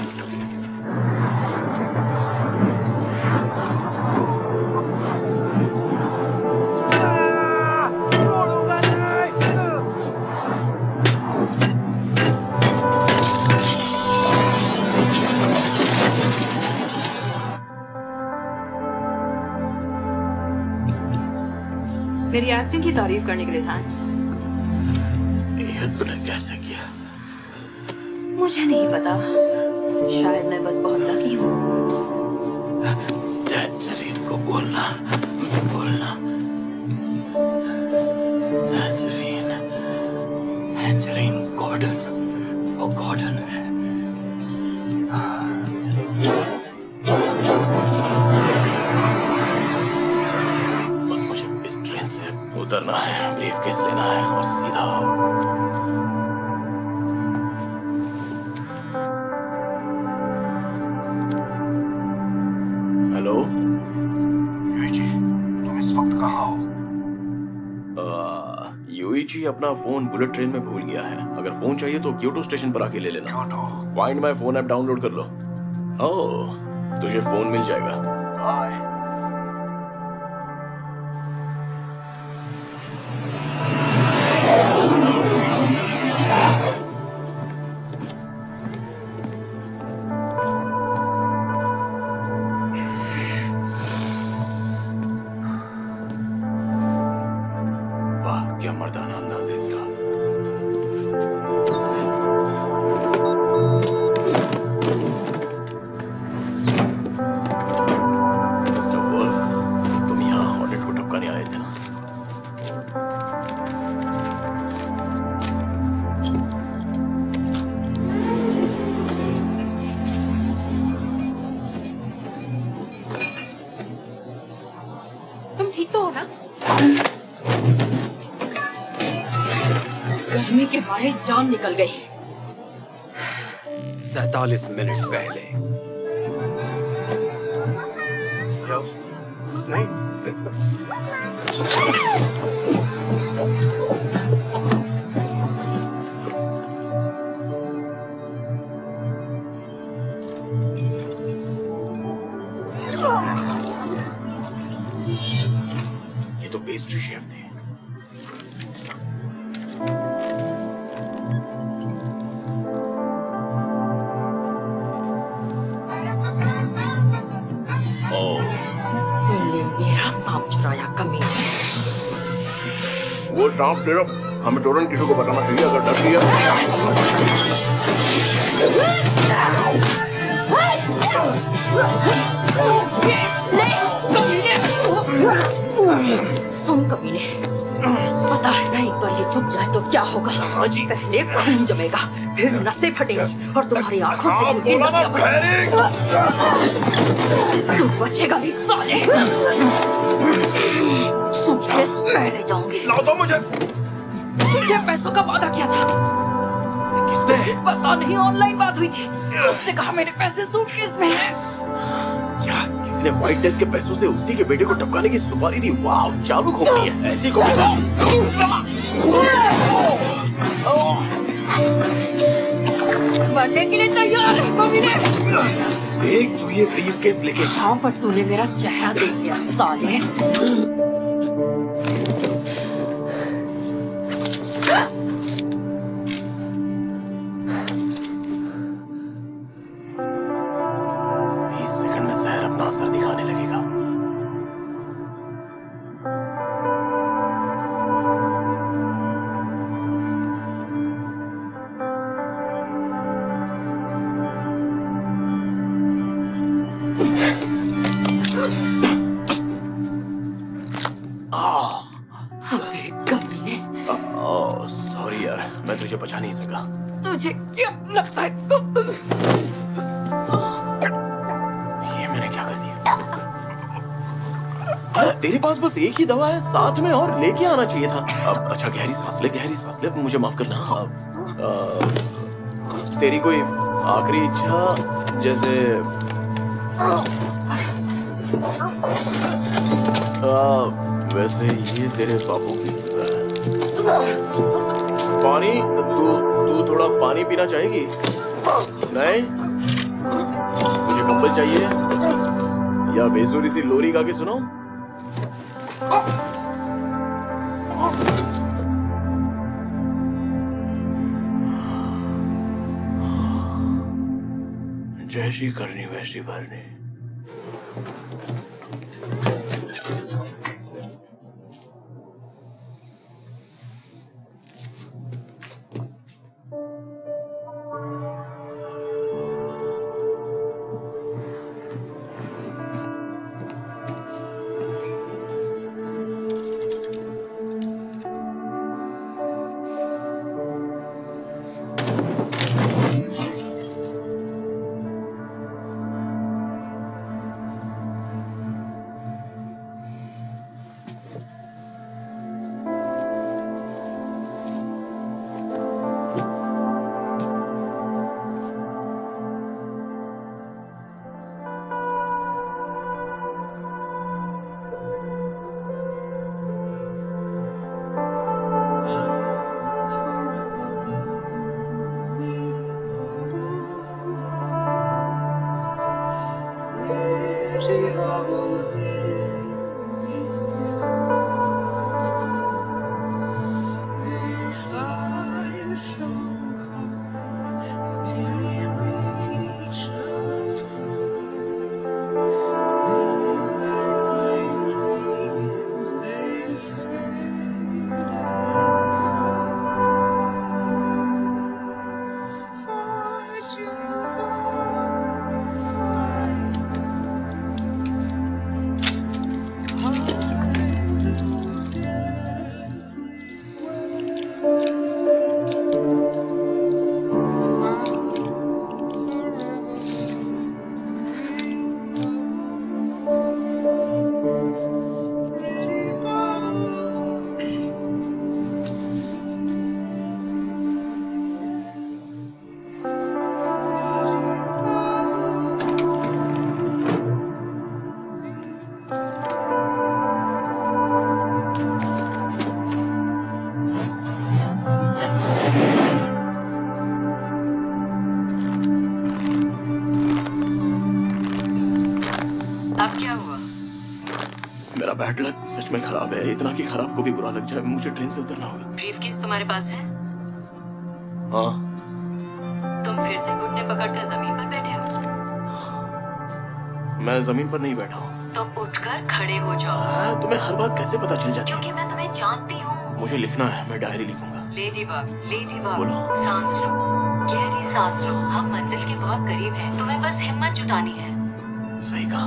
मेरी एक्टिंग की तारीफ करने के लिए थैंक्स। ये तूने कैसे किया? मुझे नहीं पता, शायद मैं बस बहुत लकी हूँ। टैंजरीन को बोलना, उसे बोलना। टैंजरीन, टैंजरीन गॉर्डन, वो गॉर्डन है। बस मुझे इस ट्रेन से उतरना है, ब्रीफकेस लेना है और सीधा हेलो यूईजी, तुम इस वक्त कहाँ हो? यूईजी अपना फोन बुलेट ट्रेन में भूल गया है। अगर फोन चाहिए तो क्योटो स्टेशन पर आके ले लेना। Kyoto? Find my phone app download कर लो। ओह, तुझे फोन मिल जाएगा। बाय। क्या मर्दाना अंदाज है इसका। मिस्टर वुल्फ, तुम यहाँ हॉटेल को टपकाने आए थे ना? तुम ठीक तो हो ना? गर्मी के मारे जान निकल गई। सैतालीस मिनट पहले। ये तो पेस्ट्री शेफ थे। तुमने मेरा सांप चुराया कमीने। वो सांप तेरा हमें तुरंत किसी को बताना चाहिए अगर डर दिया। सुन कमीने, पता है ना एक बार ये चुप जाए तो क्या होगा? हाँ जी। पहले खून जमेगा, फिर नसें फटेंगी और तुम्हारी आंखों से गिरगी नदियां बहेंगी। तू बचेगा नहीं साले। सूटकेस मैं ले जाऊंगी। लाओ तो मुझे। तुझे पैसों का वादा किया था। किसने? पता नहीं, ऑनलाइन बात हुई थी। उसने कहा मेरे पैसे सूटकेस में हैं। क्या किसी ने व्हाइट डेथ के पैसों से उसी के बेटे को टपकाने की सुपारी दी? वाह, चालू खोपड़ी है ऐसी को। मरने के लिए तैयार है कमीने। देख तू ये ब्रीफकेस लेके जा। हाँ पर तूने मेरा चेहरा देख लिया साले। तीस सेकंड में जहर अपना असर दिखाने लगेगा। सॉरी यार, मैं तुझे बचा नहीं सका। तुझे क्या लगता है? ये मैंने क्या कर दिया? अरे तेरे पास बस एक ही दवा है, साथ में और लेके आना चाहिए था। अब अच्छा गहरी सांस ले, गहरी सांस ले। मुझे माफ करना। अब आ, तेरी कोई आखिरी इच्छा जैसे आ, वैसे ये तेरे बापू की सजा है। पानी, तू तू थोड़ा पानी पीना चाहेगी? नहीं? मुझे कंबल चाहिए या बेसुरी सी लोरी गा के सुनाऊं? जैसी करनी वैसी भरनी। बैड लक सच में खराब है, इतना कि खराब को भी बुरा लग जाए। मुझे ट्रेन से उतरना होगा। ब्रीफकेस तुम्हारे पास है? हाँ। तुम फिर से घुटने पकड़कर जमीन पर बैठे हो? मैं जमीन पर नहीं बैठा हूँ। तो उठकर खड़े हो जाओ। आ, तुम्हें हर बात कैसे पता चल जाती है? क्योंकि मैं तुम्हें जानती हूँ। मुझे लिखना है, मैं डायरी लिखूंगा। Ladybug, Ladybug. बोलो। सांस लो, गहरी सांस लो। हम मंजिल के बहुत करीब हैं। तुम्हें बस हिम्मत जुटानी है। सही कहा।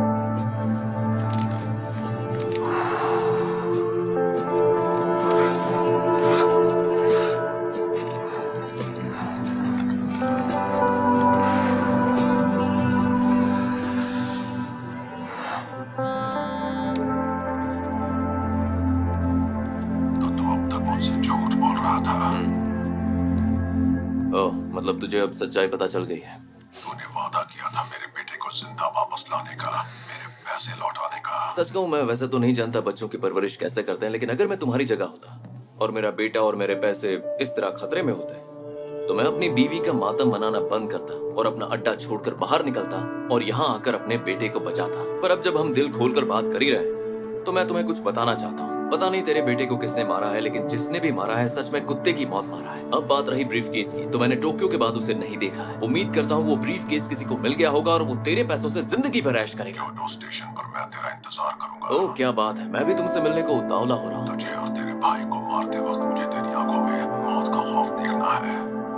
मतलब तुझे अब सच्चाई पता चल गई है। तूने वादा किया था मेरे बेटे को जिंदा वापस लाने का, मेरे पैसे लौटाने का। सच कहूं मैं वैसे तो नहीं जानता बच्चों की परवरिश कैसे करते हैं, लेकिन अगर मैं तुम्हारी जगह होता और मेरा बेटा और मेरे पैसे इस तरह खतरे में होते तो मैं अपनी बीवी का मातम मनाना बंद करता और अपना अड्डा छोड़कर बाहर निकलता और यहाँ आकर अपने बेटे को बचाता। पर अब जब हम दिल खोलकर बात कर ही रहे तो मैं तुम्हें कुछ बताना चाहता हूँ। पता नहीं तेरे बेटे को किसने मारा है, लेकिन जिसने भी मारा है सच में कुत्ते की मौत मारा है। अब बात रही ब्रीफ केस की, तो मैंने टोक्यो के बाद उसे नहीं देखा है। उम्मीद करता हूँ वो ब्रीफ केस किसी को मिल गया होगा और वो तेरे पैसों से जिंदगी भर ऐश करेगा। स्टेशन पर मैं तेरा इंतजार करूंगा। ओह क्या बात है, मैं भी तुमसे मिलने को उतावला हो रहा हूँ। तुझे और तेरे भाई को मारते वक्त मुझे तेरी आंखों में मौत का खौफ देखना है।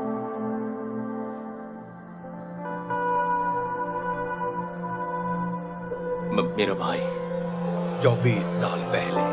म- मेरा भाई चौबीस साल पहले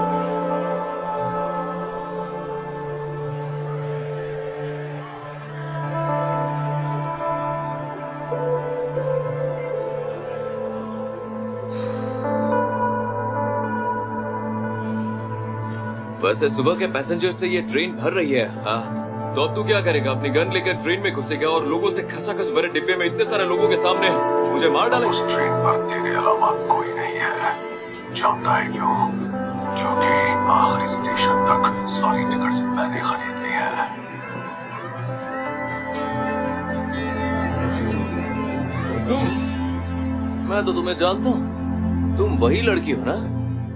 वैसे सुबह के पैसेंजर से ये ट्रेन भर रही है। हाँ तो अब तू क्या करेगा? अपनी गन लेकर ट्रेन में घुसेगा और लोगों से खचाखच भरे डिब्बे में इतने सारे लोगों के सामने मुझे मार डालेगा? उस ट्रेन पर तेरे अलावा कोई नहीं है। जानता है क्यों? क्योंकि आखिरी स्टेशन तक सारी टिकट्स मैंने खरीद ली है। तुम? मैं तो तुम्हें जानता हूँ, तुम वही लड़की हो ना?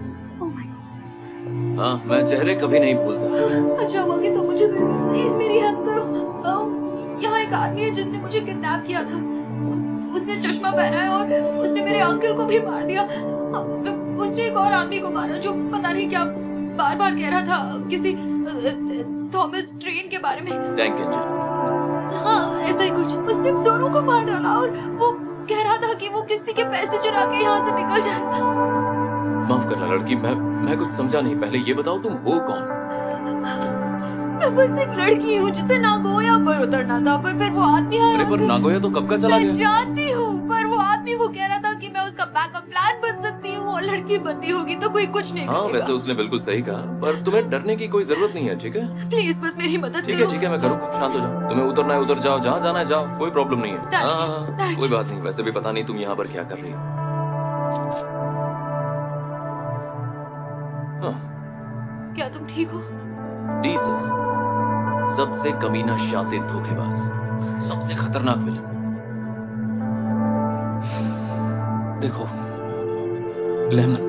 हाँ मैं चेहरे कभी नहीं भूलता। अच्छा हुआ कि तुम मुझे प्लीज मेरी हेल्प करो। यहाँ एक आदमी है जिसने मुझे किडनैप किया था। उसने चश्मा पहना है और उसने मेरे अंकल को भी मार दिया। उसने एक और आदमी को मारा जो पता नहीं क्या बार बार कह रहा था किसी थॉमस ट्रेन के बारे में। Tank engine. हाँ ऐसा ही कुछ। उसने दोनों को मार डाला और वो कह रहा था कि वो किसी के पैसे चुरा के यहाँ से निकल जाए। माफ करना लड़की, मैं मैं कुछ समझा नहीं। पहले ये बताओ तुम हो कौन? मैं बस एक लड़की हूँ जिसे नागोया पर उतरना था, पर फिर वो आदमी आया। अरे पर नागोया तो कब का चला गया। मैं जानती हूँ, पर वो आदमी वो कह रहा था कि मैं उसका बैकअप प्लान बन सकती हूँ और लड़की बनती होगी तो कोई कुछ नहीं हाँ करेगा। वैसे उसने बिल्कुल सही कहा, पर तुम्हें डरने की कोई जरूरत नहीं है, ठीक है? प्लीज बस मेरी मदद ठीक करो। है ठीक है मैं करूँगा, शांत हो जाओ। तुम्हें उतरना है उतर जाओ, जहाँ जाना है जाओ, कोई प्रॉब्लम नहीं है। हाँ हाँ हाँ कोई बात नहीं। वैसे भी पता नहीं तुम यहाँ पर क्या कर रही हो। क्या तुम ठीक हो? डीजल सबसे कमीना शातिर धोखेबाज, सबसे खतरनाक विलन। देखो लेमन,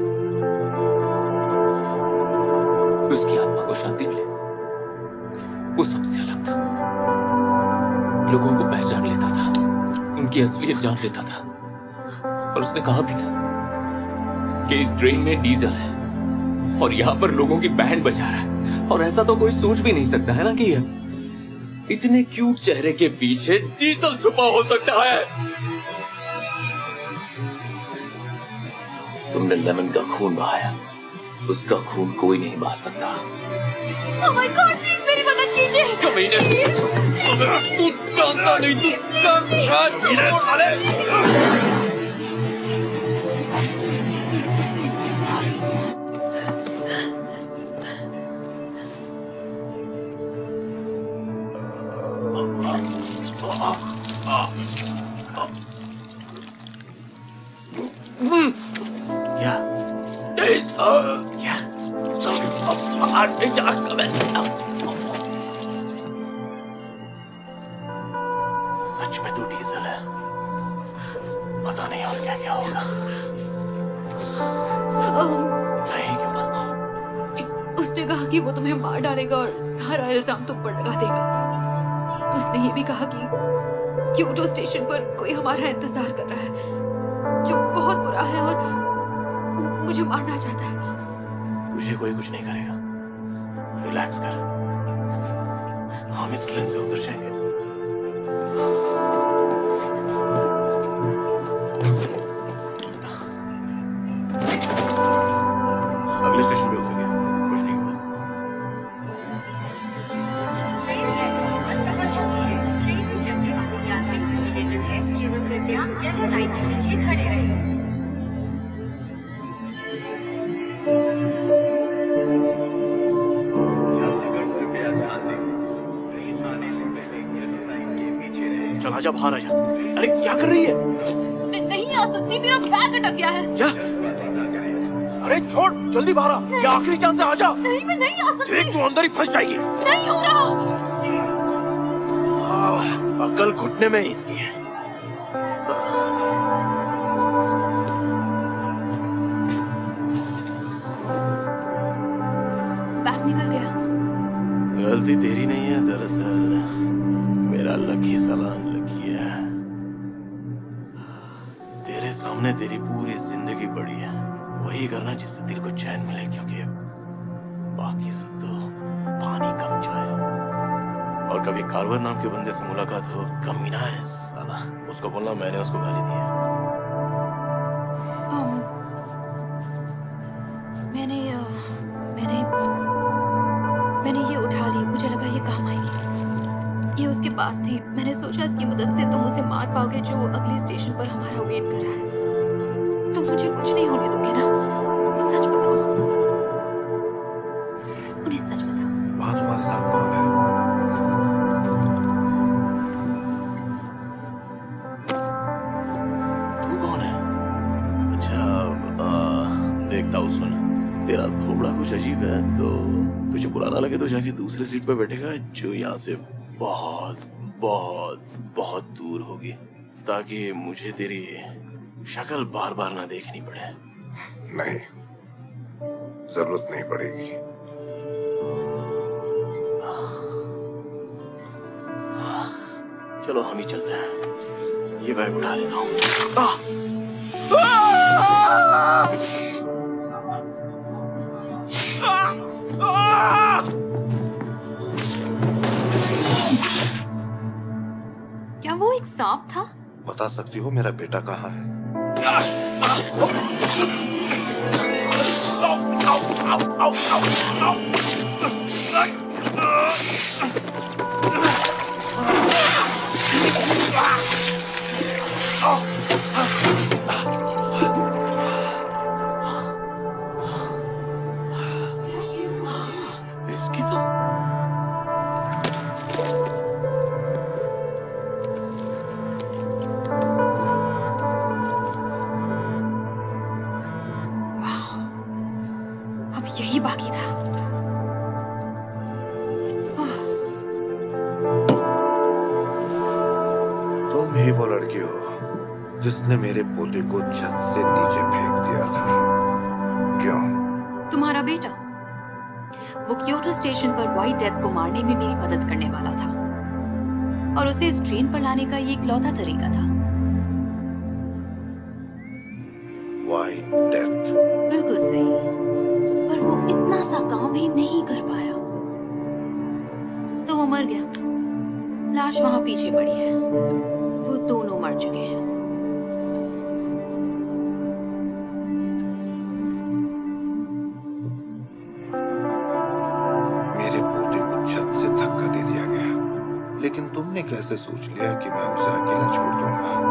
उसकी आत्मा को शांति मिले, वो सबसे अलग था। लोगों को पहचान लेता था, उनकी असलियत जान लेता था। और उसने कहा भी था कि इस ट्रेन में डीजल है और यहाँ पर लोगों की बैंड बजा रहा है। और ऐसा तो कोई सोच भी नहीं सकता है ना कि इतने क्यूट चेहरे के पीछे डीजल छुपा हो सकता है। तुमने लेमन का खून बहाया, उसका खून कोई नहीं बहा सकता। Oh my God, प्लीज मेरी मदद कीजिए। कमीने, तू जानता नहीं, तू साले। क्या? क्या? सच में तू डीजल है? पता नहीं और क्या क्या होगा। नहीं क्यों बसना? उसने कहा कि वो तुम्हें मार डालेगा और सारा इल्जाम तुम पर लगा देगा। उसने ये भी कहा कि क्योटो स्टेशन पर कोई हमारा इंतजार कर रहा है जो बहुत बुरा है और मुझे मारना चाहता है। तुझे कोई कुछ नहीं करेगा, रिलैक्स कर। हम इस ट्रेन से उतर जाएंगे। अगले स्टेशन पे उतरेंगे, कुछ नहीं होगा। चल आजा, बाहर आजा। अरे क्या कर रही है? मैं नहीं आ सकती, मेरा बैग अटक गया है। क्या? अरे छोड़, जल्दी बाहर आ। ये आखिरी चांस है, आजा। नहीं मैं नहीं आ सकती। देख तू अंदर ही फंस जाएगी। नहीं हो रहा। अकल घुटने में ही इसकी है। बैग निकल गया। गलती तेरी नहीं है, दरअसल मेरा लकी सलाम लकी है। तेरे सामने तेरी पूरी जिंदगी पड़ी है, वही करना जिससे दिल को चैन मिले, क्योंकि बाकी सब तो पानी कम चाहे। और कभी कारवर नाम के बंदे से मुलाकात हो, कमीना है साला, उसको बोलना मैंने उसको गाली दी है। um, मैंने uh, मैंने मैंने ये उठा ली, मुझे लगा ये काम आएगी। ये उसके पास थी, मैंने सोचा इसकी मदद से तुम उसे मार पाओगे जो अगले स्टेशन पर हमारा वेट कर रहा है। तुम मुझे कुछ नहीं होने दोगे ना? सच बताओ, उन्हें सच बताओ। वहां तुम्हारे साथ कौन है? तू कौन है? अच्छा, आ, देखता हूँ, सुन, तेरा थोबड़ा कुछ अजीब है, तो तुझे बुरा ना लगे तो जाके दूसरे सीट पे बैठेगा, जो यहाँ से बहुत बहुत बहुत दूर होगी, ताकि मुझे तेरी शक्ल बार बार ना देखनी पड़े। नहीं, जरूरत नहीं पड़ेगी। चलो हम ही चलते हैं, ये बैग उठा लेता हूँ। क्या वो एक सांप था? बता सकती हो मेरा बेटा कहाँ है? इसकी तो अब यही बाकी था। तुम ही वो लड़की हो जिसने मेरे पोते को छत से नीचे फेंक दिया था, क्यों? तुम्हारा बेटा वो क्योटो स्टेशन पर व्हाइट डेथ को मारने में मेरी मदद करने वाला था, और उसे इस ट्रेन पर लाने का ये इकलौता तरीका था। White death? बिल्कुल सही, पर वो इतना सा काम भी नहीं कर पाया, तो वो मर गया। लाश वहां पीछे पड़ी है, वो दोनों मर चुके हैं। मेरे पोते को छत से धक्का दे दिया गया, लेकिन तुमने कैसे सोच लिया कि मैं उसे अकेला छोड़ दूंगा?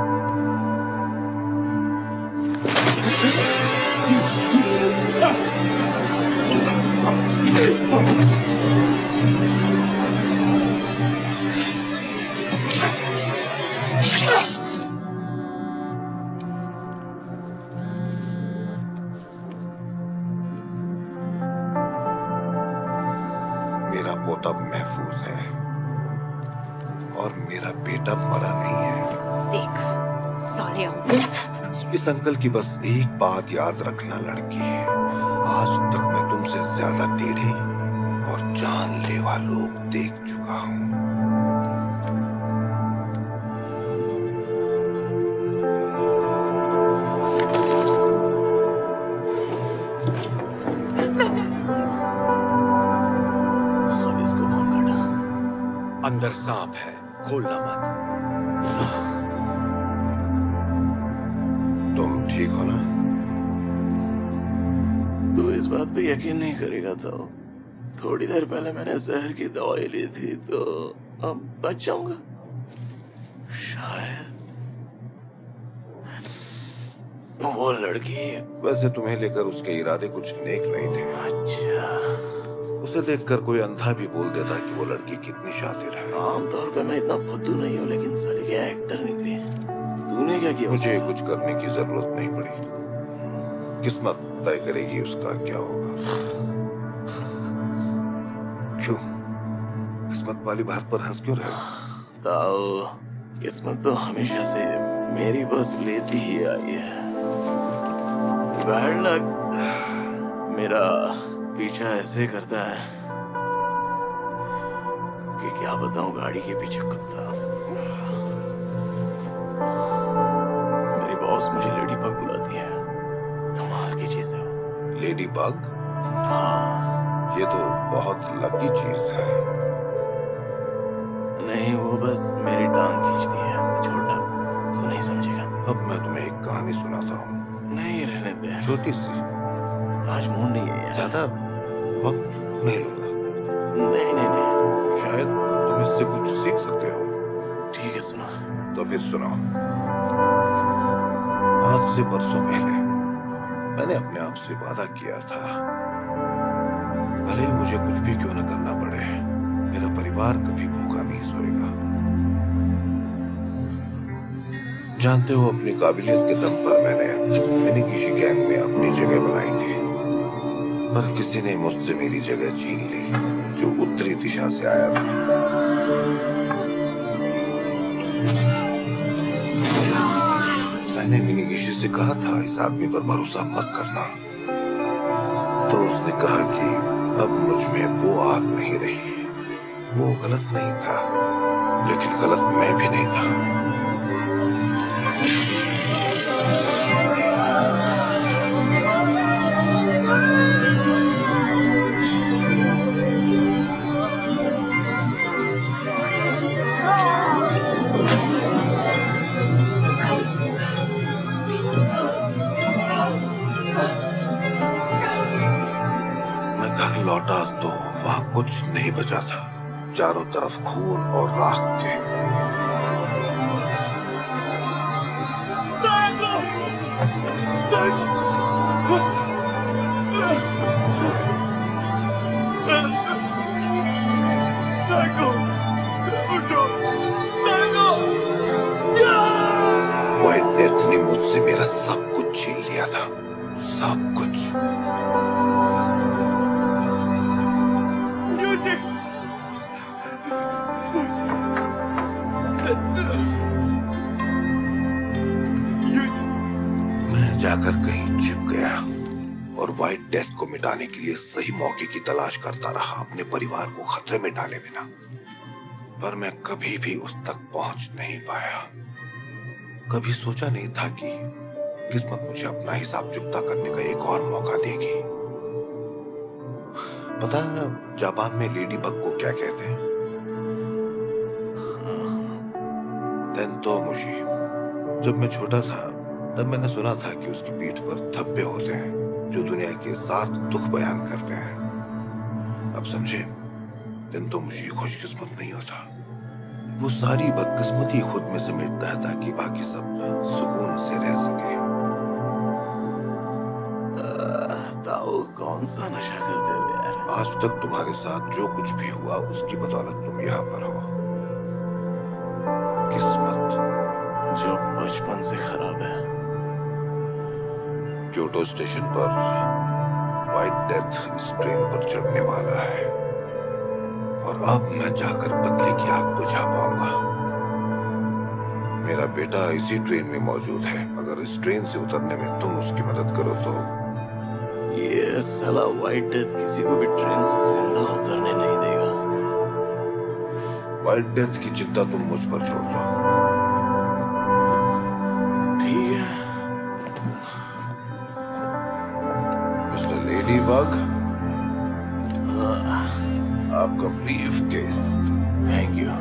मेरा पोता महफूज है और मेरा बेटा मरा नहीं है। देख साले, इस अंकल की बस एक बात याद रखना लड़की, आज तक मैं तुमसे ज्यादा टेढ़े और जानलेवा लोग देख चुका हूं। अब इसको कौन काटा? अंदर सांप है, खोलना मत। तुम ठीक हो ना? तू इस बात पे यकीन नहीं करेगा, तो थोड़ी देर पहले मैंने जहर की दवाई ली थी, तो अब बच जाऊंगा शायद। वो लड़की, वैसे तुम्हें लेकर उसके इरादे कुछ नेक नहीं थे। अच्छा, उसे देखकर कोई अंधा भी बोल देता कि वो लड़की कितनी शातिर है। आमतौर पे मैं इतना फुद्दू नहीं हूँ, लेकिन साले क्या एक्टर निकली। तूने क्या किया? मुझे कुछ करने की जरूरत नहीं पड़ी, किस्मत तय करेगी उसका क्या होगा। क्यों, किस्मत वाली बात पर हंस क्यों रहे हो? ताओ, किस्मत तो हमेशा से मेरी बस लेती ही आई है। बैड लक मेरा पीछा ऐसे करता है कि क्या बताऊं, गाड़ी के पीछे कुत्ता। मेरी बॉस मुझे लेडी बग बुलाती है। कमाल की चीज है। Ladybug? हाँ, ये तो बहुत लकी चीज है। नहीं, वो बस मेरी टांग खींचती है। छोड़ना, तू नहीं समझेगा। अब मैं तुम्हें एक कहानी सुनाता हूँ। नहीं, रहने दे। छोटी सी। आज मूड नहीं है। ज्यादा वक्त नहीं लूंगा। नहीं नहीं नहीं, शायद तुम इससे कुछ सीख सकते हो। ठीक है, सुना। तो फिर सुनाओ। आज से बरसों पहले मैंने अपने आप से वादा किया था, भले ही मुझे कुछ भी क्यों न करना पड़े, मेरा परिवार कभी भूखा नहीं सोएगा। जानते हो, अपनी काबिलियत के दम पर मैंने मिनीगिशी गैंग में अपनी जगह बनाई थी, पर किसी ने मुझसे मेरी जगह छीन ली, जो उत्तरी दिशा से आया था। मैंने मिनीगिशी से कहा था, इस आदमी पर भरोसा मत करना। तो उसने कहा कि अब मुझ में वो आग नहीं रही। वो गलत नहीं था, लेकिन गलत मैं भी नहीं था। लौटा तो वहां कुछ नहीं बचा था, चारों तरफ खून और राख के। व्हाइट डेथ ने मुझसे मेरा सब कुछ छीन लिया था, सब कुछ। मैं जाकर कहीं छिप गया और व्हाइट डेथ को मिटाने के लिए सही मौके की तलाश करता रहा, अपने परिवार को खतरे में डाले बिना। पर मैं कभी भी उस तक पहुंच नहीं पाया। कभी सोचा नहीं था कि किस्मत मुझे अपना हिसाब चुकता करने का एक और मौका देगी। पता है जापान में लेडी बग को क्या कहते हैं? तेंतोमुशी। जब मैं छोटा था तब मैंने सुना था कि उसकी पीठ पर धब्बे होते हैं जो दुनिया के सात दुख बयान करते हैं। अब समझे, तेंतोमुशी खुशकिस्मत नहीं होता, वो सारी बदकिस्मती खुद में समेटता है ताकि बाकी सब सुकून से रह सके। ताऊ, कौन सा नशा करते हो यार? आज तक तुम्हारे साथ जो कुछ भी हुआ उसकी बदौलत तुम यहाँ पर हो। किस्मत जो बचपन से खराब है। क्योटो स्टेशन पर व्हाइट डेथ इस ट्रेन पर चढ़ने वाला है और अब मैं जाकर बदले की आग बुझा पाऊंगा। मेरा बेटा इसी ट्रेन में मौजूद है। अगर इस ट्रेन से उतरने में तुम उसकी मदद करो तो। ये साला व्हाइट डेथ किसी को भी ट्रेन से जिंदा उतरने नहीं देगा। व्हाइट डेथ की चिंता तुम मुझ पर छोड़ दो। ठीक है मिस्टर लेडी बग, आपका briefcase. Thank you.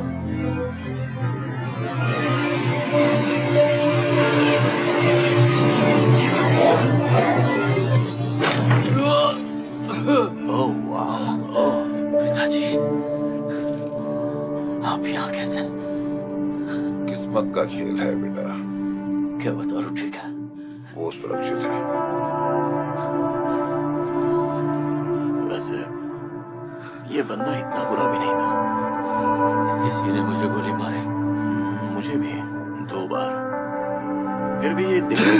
Oh वाह, ओह पिताजी, आप यहाँ कैसे? किस्मत का खेल है बेटा। क्या बता रहा? ठीक है, वो सुरक्षित है। वैसे ये बंदा इतना बुरा भी नहीं था। इसी ने मुझे गोली मारी। मुझे भी दो बार। फिर भी ये दिल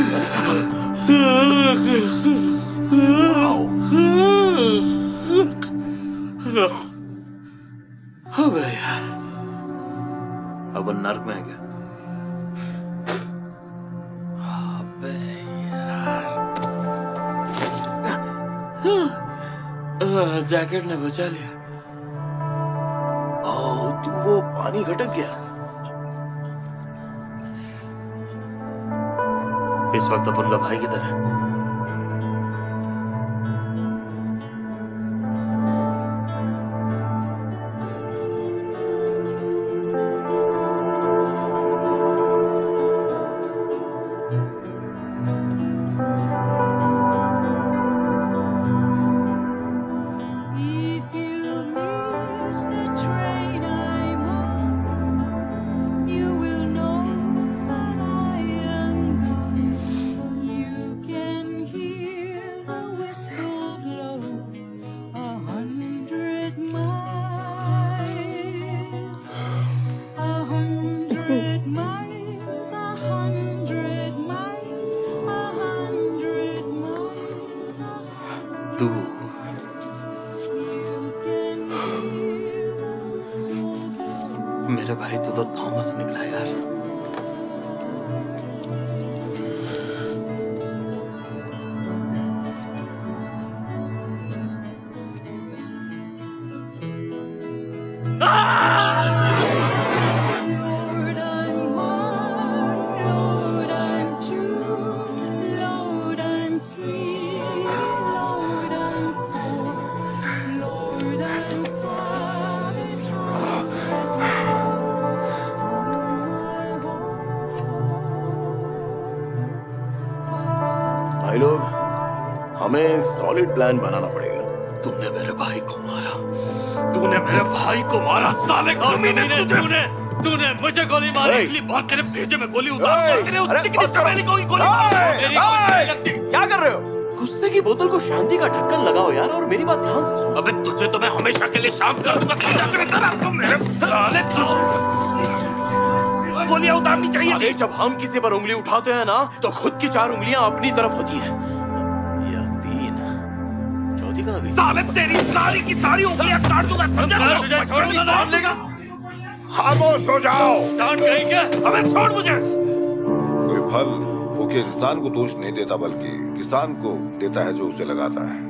अबे यार, जैकेट ने बचा लिया। ओ, तू वो पानी घटक गया। इस वक्त अपन का भाई किधर है? मेरे भाई तू तो थॉमस निकला यार। भाई लोग, हमें एक सॉलिड प्लान बनाना पड़ेगा। तूने मेरे भाई को मारा, तूने मेरे भाई को मारा साले कमीने, तूने तूने मुझे गोली मारी, इसलिए बहुत तेरे भेजे में गोली उतार चल तेरे उस चिकनी समेली को गोली मार। मेरी गोली नहीं लगती। क्या कर रहे हो? गुस्से की बोतल को शांति का ढक्कन लगाओ यार, और मेरी बात ध्यान से सुनो। अबे तुझे तो मैं हमेशा के लिए शाम कर दूंगा। मेरे साले गोलियां उतारनी चाहिए थी। जब हम किसी पर उंगली उठाते हैं ना, तो खुद की चार उंगलियां अपनी तरफ होती हैं, या तीन। चौथी कहाँ गई? साले तेरी सारी की सारी उंगलियां काट दूंगा, समझा? छोड़ लेगा? खामोश हो जाओ। जान गई क्या? अबे छोड़ मुझे। कोई फल भूखे इंसान को दोष नहीं देता, बल्कि किसान को देता है जो उसे लगाता है।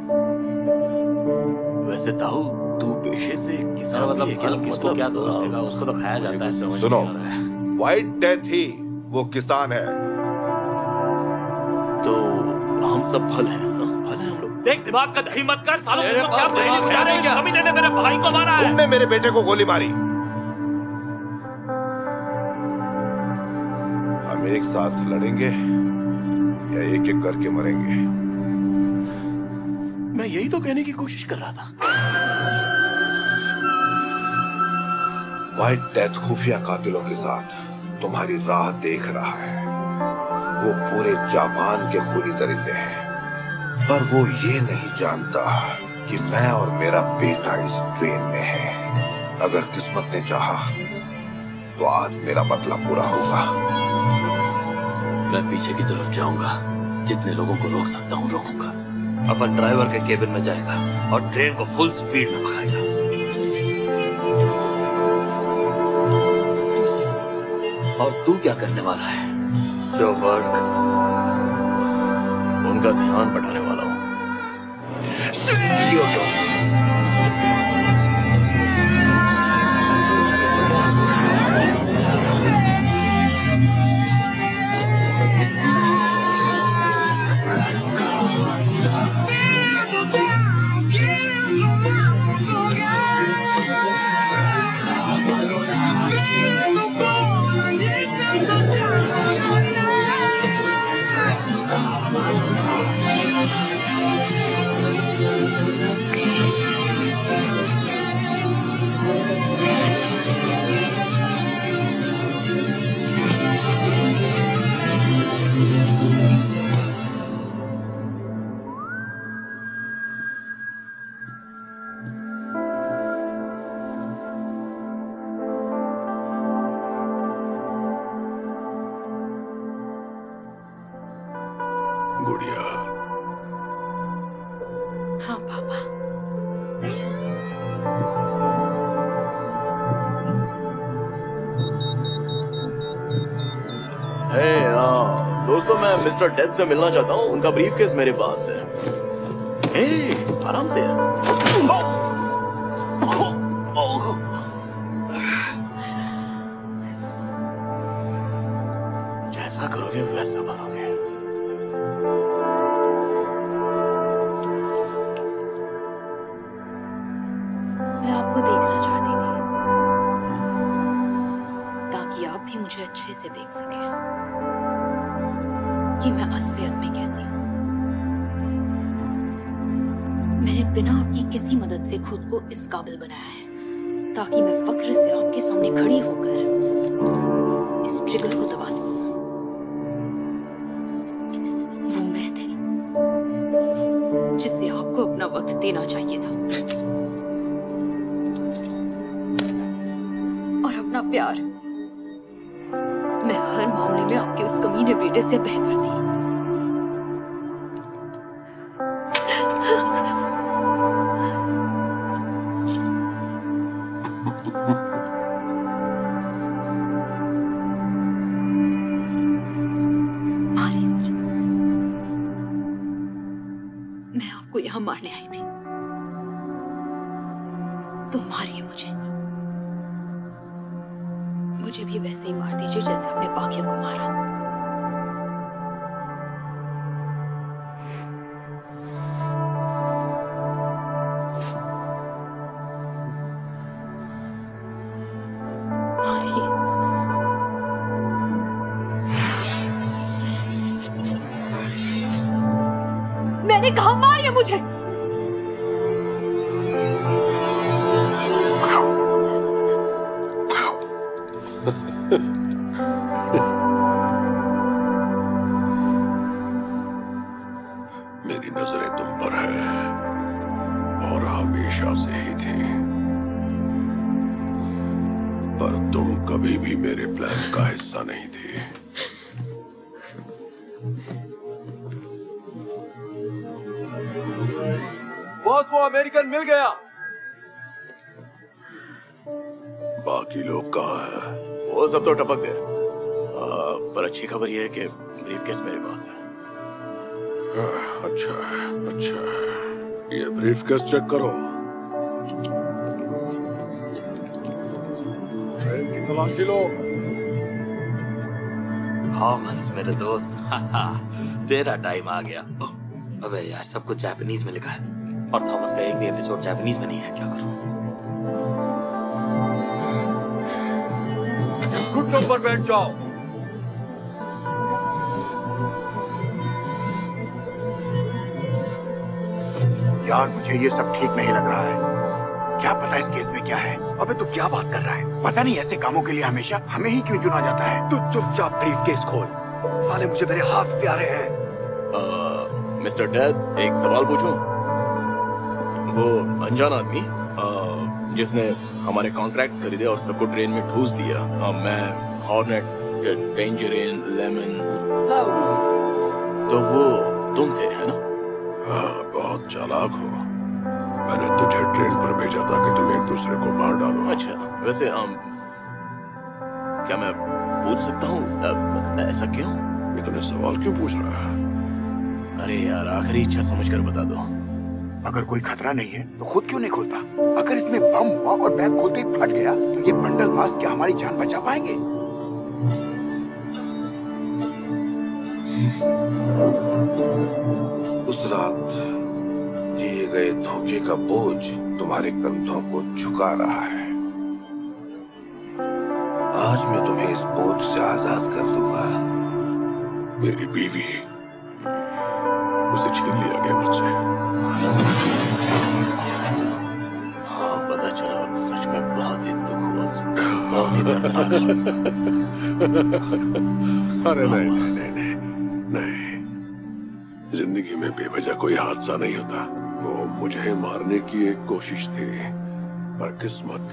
वैसे ताऊ, तू पेशे से किसान मतलब भी है फल किसको क्या दोष देगा? उसको तो खाया जाता है। सुनो, व्हाइट डेथ ही वो किसान है। तो हम सब फल हैं, हाँ? फल हैं हम लोग। देख, दिमाग का दही मत कर सालों। तुमको क्या पहली बुझा रहे हैं? कमीने ने मेरे भाई को मारा है। तुमने मेरे बेटे को गोली मारी। हम एक साथ लड़ेंगे या एक एक करके मरेंगे? मैं यही तो कहने की कोशिश कर रहा था। व्हाइट डेथ खुफिया कातिलों के साथ तुम्हारी राह देख रहा है। वो पूरे जापान के खूनी दरिंदे हैं, पर वो ये नहीं जानता कि मैं और मेरा बेटा इस ट्रेन में है। अगर किस्मत ने चाहा तो आज मेरा बदला पूरा होगा। मैं पीछे की तरफ जाऊंगा, जितने लोगों को रोक सकता हूँ रोकूंगा। अपन ड्राइवर के केबिन में जाएगा और ट्रेन को फुल स्पीड में भगाएगा। और तू क्या करने वाला है? जो वर्क उनका ध्यान बढ़ाने वाला हूँ। गुड़िया। हाँ पापा। हे दोस्तों, मैं मिस्टर डेथ से मिलना चाहता हूँ। उनका ब्रीफकेस मेरे पास है। ए, आराम से जैसा करोगे वैसा भरोगे। मैं आपको देखना चाहती थी ताकि आप भी मुझे अच्छे से देख सकें कि मैं असलियत में कैसी हूं। मैंने बिना आपकी किसी मदद से खुद को इस काबिल बनाया है ताकि मैं फक्र से आपके सामने खड़ी होकर इस ट्रिगर को दबा सकूं। वो मैं थी जिसे आपको अपना वक्त देना चाहिए था और अपना प्यार। मैं हर मामले में आपके उस कमीने बेटे से बेहतर थी। मारिए मुझे। मैं आपको यहां मारने आई थी, तो मारिए मुझे। मुझे भी वैसे ही मार दीजिए जैसे आपने बाकियों को मारा। मारिए। मैंने कहा मारिए मुझे। मेरी नजरें तुम पर है और हमेशा से ही थी, पर तुम कभी भी मेरे प्लान का हिस्सा नहीं थी। बॉस, वो अमेरिकन मिल गया। बाकी लोग कहाँ हैं? वो सब तो टपक गए। आ, पर अच्छी खबर यह है कि ब्रीफकेस मेरे पास है। अच्छा है, अच्छा है। ये ब्रीफकेस चेक करो। ट्रेन की तलाशी लो। थॉमस मेरे दोस्त, तेरा टाइम आ गया। अबे यार, सब कुछ जापानीज में लिखा है और थॉमस का एक भी एपिसोड जापानीज में नहीं है। क्या करूं? घुटनों पर बैठ जाओ। यार, मुझे ये सब ठीक नहीं लग रहा है। क्या पता इस केस में क्या है। अबे तू क्या बात कर रहा है? पता नहीं ऐसे कामों के लिए हमेशा हमें ही क्यों चुना जाता है। तू चुपचाप ब्रीफकेस खोल। साले मुझे मेरे हाथ प्यारे हैं। आ, मिस्टर डेथ, एक सवाल पूछूं? वो अनजान आदमी आ, जिसने हमारे कॉन्ट्रैक्ट्स खरीदे और सबको ट्रेन में ठूस दिया, आ, मैं हॉर्नेट, टेंजरिन, लेमन, तो वो तुम थे, है ना? हाँ, बहुत चालाक हो। मैंने तुझे ट्रेन पर भेजा था कि तुम एक दूसरे को मार डालो। अच्छा, वैसे हम क्या मैं पूछ सकता हूँ ऐसा क्यों? इतने सवाल क्यों पूछ रहा है? अरे यार, आखिरी इच्छा समझकर बता दो। अगर कोई खतरा नहीं है तो खुद क्यों नहीं खोलता? अगर इसमें बम हुआ और बैग खोलते ही फट गया तो ये बंडल मास्क क्या हमारी जान बचा पाएंगे? उस रात दिए गए धोखे का बोझ तुम्हारे कंधों को झुका रहा है। आज मैं तुम्हें इस बोझ से आजाद कर दूंगा। मेरी बीवी, उसे छीन लिया गया मुझसे। हाँ, पता चला। सच में बहुत ही दुख हुआ, बहुत ही दर्दनाक। अरे नहीं नहीं नहीं नहीं नहीं, जिंदगी में बेवजह कोई हादसा नहीं होता। वो मुझे मारने की एक कोशिश थी, पर किस्मत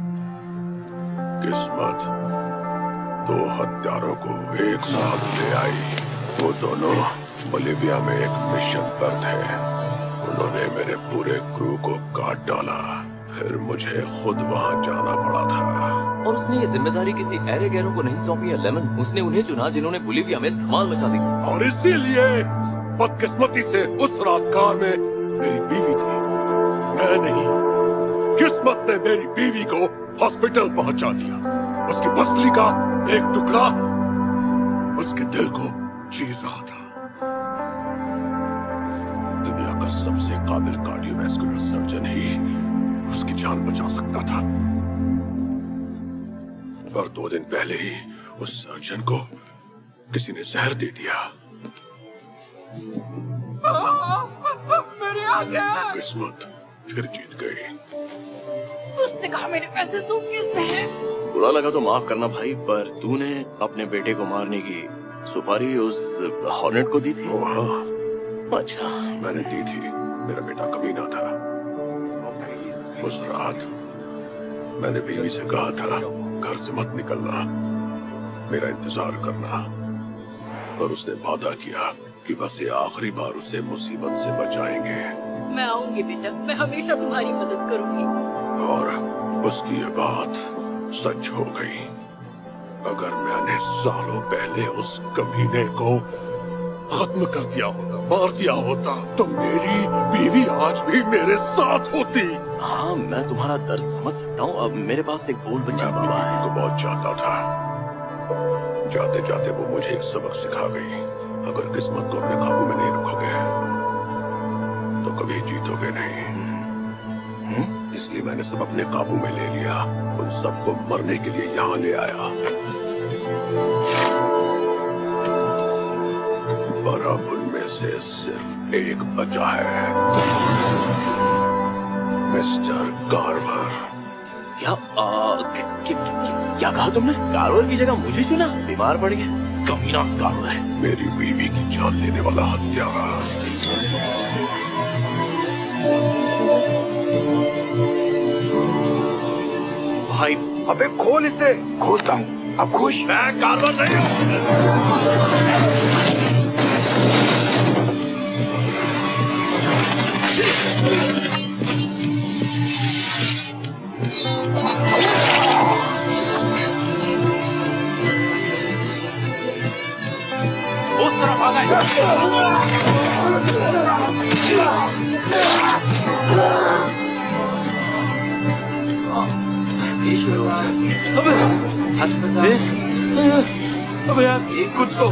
किस्मत दो हत्यारों को एक साथ ले आई। वो दोनों बोलिविया में एक मिशन पर थे। उन्होंने मेरे पूरे क्रू को काट डाला, फिर मुझे खुद वहां जाना पड़ा था। और उसने ये जिम्मेदारी किसी ऐरे गैरों को नहीं सौंपी है लेमन। उसने उन्हें चुना जिन्होंने बोलिविया में धमाल मचा दी थी। और इसीलिए बदकिस्मती से उस रात कार में मेरी बीवी थी, मैं नहीं। किस्मत ने मेरी बीवी को हॉस्पिटल पहुंचा दिया। उसकी पसली का एक टुकड़ा उसके दिल को चीर रहा था। दुनिया का सबसे काबिल कार्डियोवैस्कुलर सर्जन ही उसकी जान बचा सकता था, और दो दिन पहले ही उस सर्जन को किसी ने जहर दे दिया। मेरी आंखें! किस्मत फिर जीत गई। उसने कहा मेरे पैसे सूटकेस में हैं। बुरा लगा तो माफ करना भाई, पर तूने अपने बेटे को मारने की सुपारी उस हॉर्नेट को दी थी? ओ हाँ, अच्छा। मैंने दी थी। मेरा बेटा कमीना था। उस रात मैंने बीवी से कहा था घर से मत निकलना, मेरा इंतजार करना, और उसने वादा किया कि बस ये आखिरी बार उसे मुसीबत से बचाएंगे। मैं आऊंगी बेटा, मैं हमेशा तुम्हारी मदद करूंगी। और उसकी ये बात सच हो गई। अगर मैंने सालों पहले उस कमीने को खत्म कर दिया होता, मार दिया होता, तो मेरी बीवी आज भी मेरे साथ होती। हाँ, मैं तुम्हारा दर्द समझ सकता हूँ। अब मेरे पास एक बोल बच्चा मैं अपनी बीवी को बहुत चाहता था। जाते जाते वो मुझे एक सबक सिखा गई। अगर किस्मत को अपने काबू में नहीं रखोगे तो कभी जीतोगे नहीं। इसलिए मैंने सब अपने काबू में ले लिया। उन सबको मरने के लिए यहाँ ले आया। पर अब उनमें से सिर्फ एक बचा है, मिस्टर कार्वर। क्या आ, क, क, क, क्या कहा तुमने? कार्वर की जगह मुझे चुना? बीमार पड़ गया कमीना कार्वर है। मेरी बीवी की जान लेने वाला हत्यारा। भाई अबे खोल इसे। खोलता हूँ। अब खुश? मैं कार्वर नहीं हूँ। उस तरफ आ गए। अबे अबे यार कुछ तो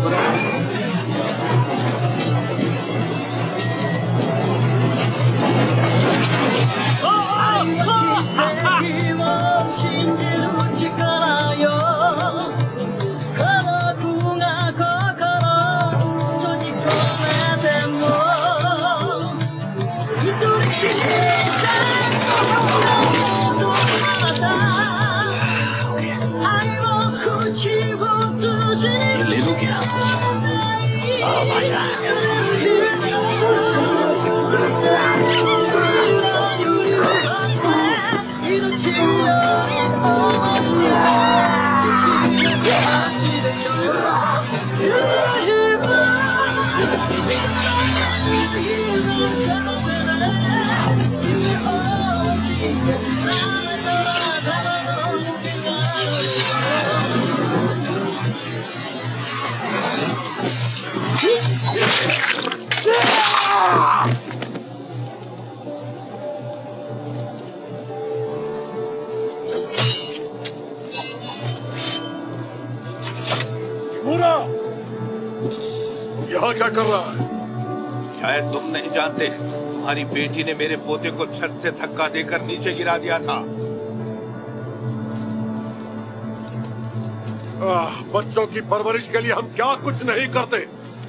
ये ले लो क्या? अब आजा। यहाँ क्या कर रहा है? शायद तुम नहीं जानते, तुम्हारी बेटी ने मेरे पोते को छत से धक्का देकर नीचे गिरा दिया था। आह, बच्चों की परवरिश के लिए हम क्या कुछ नहीं करते।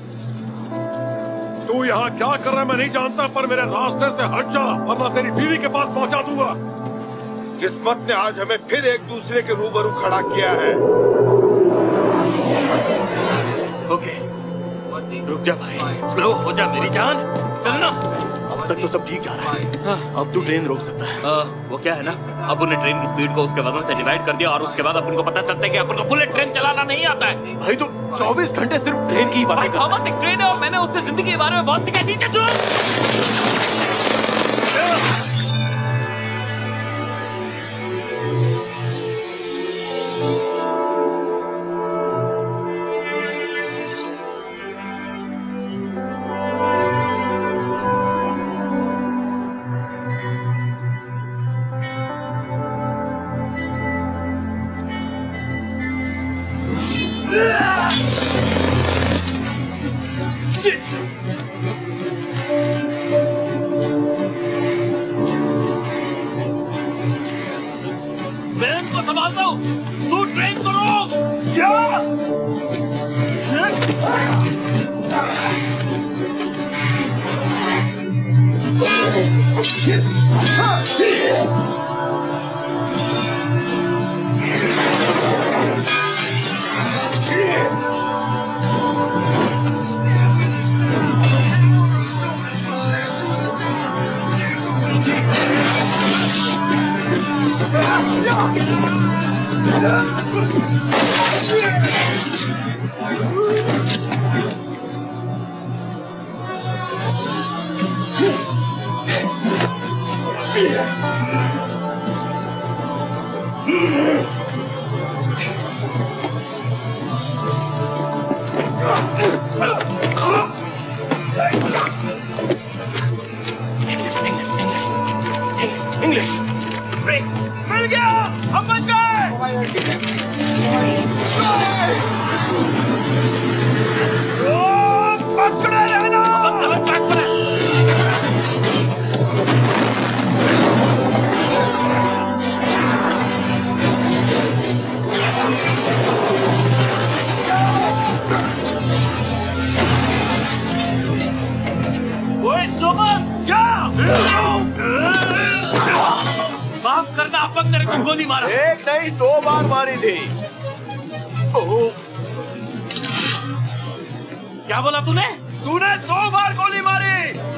तू यहाँ क्या कर रहा है मैं नहीं जानता, पर मेरे रास्ते से हट जा वरना तेरी बीवी के पास पहुँचा दूंगा। किस्मत ने आज हमें फिर एक दूसरे के रूबरू खड़ा किया है। ओके, रुक जा भाई, स्लो हो जा मेरी जान। चलना। अब तक तो सब ठीक जा रहा है। हाँ, अब तू ट्रेन रोक सकता है। आ, वो क्या है ना, अपन ने ट्रेन की स्पीड को उसके वजन से डिवाइड कर दिया और उसके बाद अपन को पता चलता है कि अपन को बुलेट ट्रेन चलाना नहीं आता है। भाई तो चौबीस घंटे सिर्फ ट्रेन की बातें कर रहा है। थॉमस एक ट्रेन है और मैंने उससे जिंदगी के बारे में बहुत सीखा। नीचे जो मारता हूँ, तू ट्रेन करो क्या? इंग्लिश ब्रेक मिल गया, हम बच गए। पकड़े रहना, गलत ट्रैक पर है। ओए सुमन, क्या? माफ करना, अपन तेरे को गोली मारा। एक नहीं दो बार मारी थी। ओह, क्या बोला तूने? तूने दो बार गोली मारी।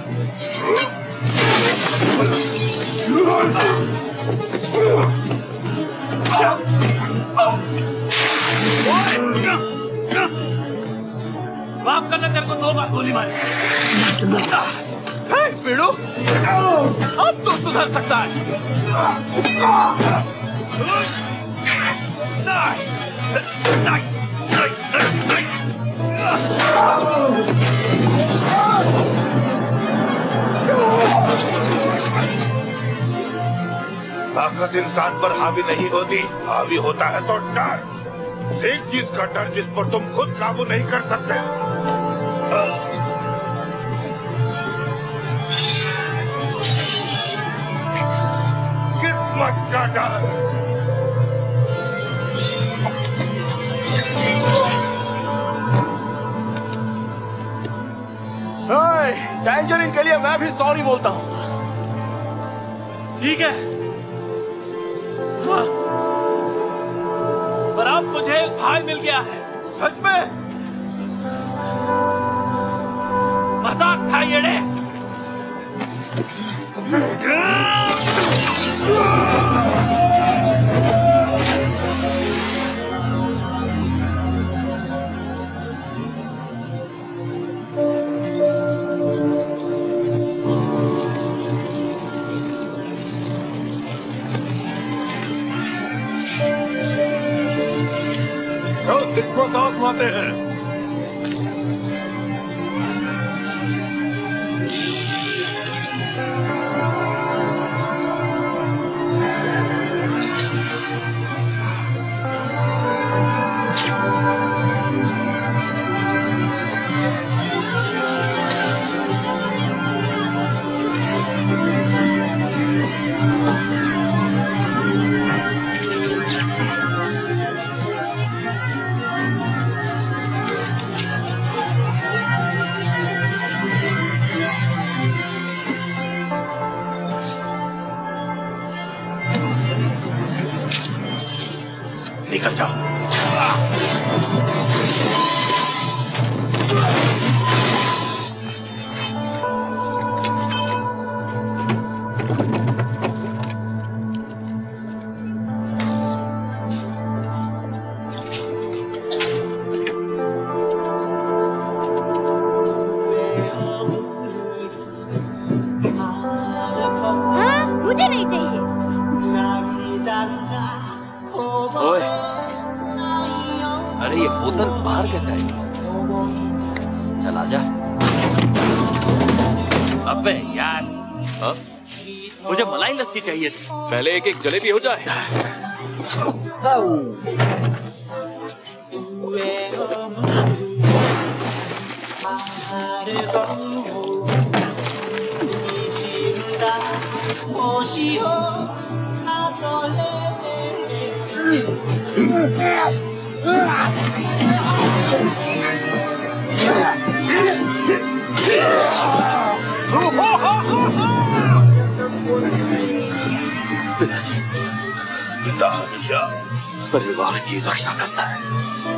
माफ करना, तेरे को दो बार गोली मारी। स्पीडू, अब तो सुधर सकता है। ताकत इंसान पर हावी नहीं होती, हावी होता है तो डर। एक चीज का डर जिस पर तुम खुद काबू नहीं कर सकते। किस्मत का डर। टैंजरीन के लिए मैं भी सॉरी बोलता हूँ। ठीक है, हाँ। पर अब मुझे एक भाई मिल गया है। सच में? मजाक था ये रे। किस्मत आजमाते हैं। निकल जाओ। हाँ, मुझे नहीं चाहिए। ओए, अरे ये बोतल बाहर कैसे आई? चल आजा। अबे यार, हा? मुझे मलाई लस्सी चाहिए थी। पहले एक एक जलेबी हो जाए। पिताजी, पिता हमेशा परिवार की रक्षा करता है।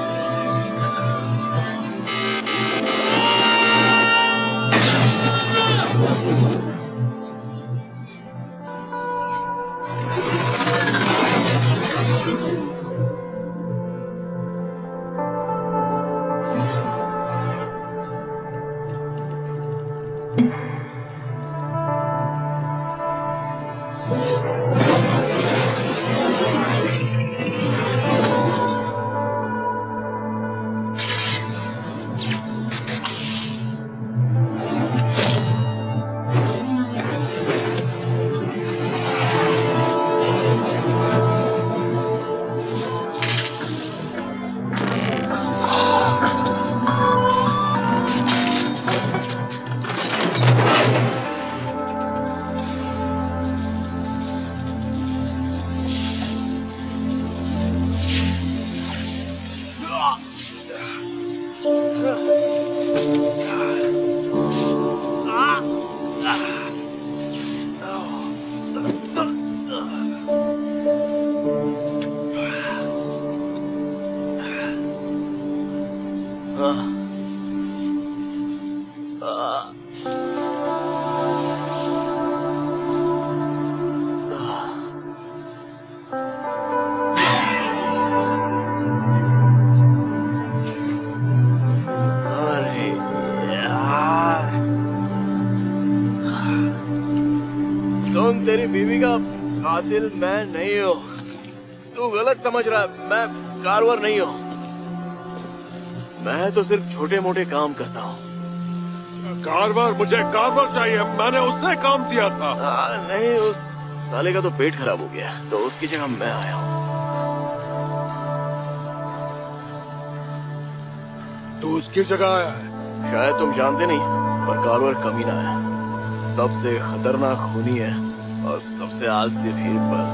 तेरी बीवी का कातिल मैं नहीं हूँ। तू गलत समझ रहा है, मैं कारवर नहीं हूँ। मैं तो सिर्फ छोटे मोटे काम करता हूँ। कारवर? मुझे कारवर चाहिए, मैंने उससे काम दिया था। आ, नहीं, उस साले का तो पेट खराब हो गया, तो उसकी जगह मैं आया हूँ। तू उसकी जगह आया है? शायद तुम जानते नहीं, पर कारवर कमीना है, सबसे खतरनाक खूनी है और सबसे आलसी भी। पर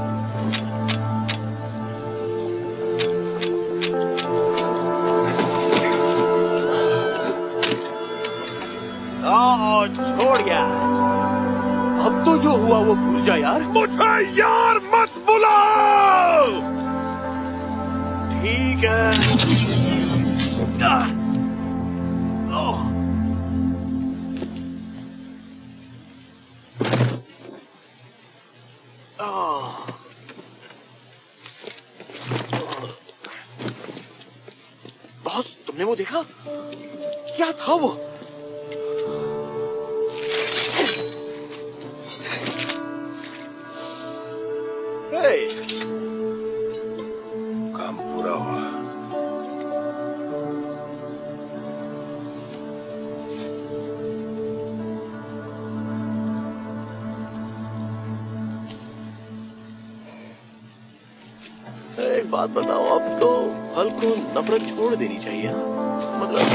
आ, छोड़ यार, अब तो जो हुआ वो भूल जा यार। मुझे यार मत बुलाओ। ठीक है। आ, ओ, बॉस, तुमने वो देखा? क्या था वो? काम पूरा हुआ। एक बात बताओ, अब तो हल को नफरत छोड़ देनी चाहिए ना? मतलब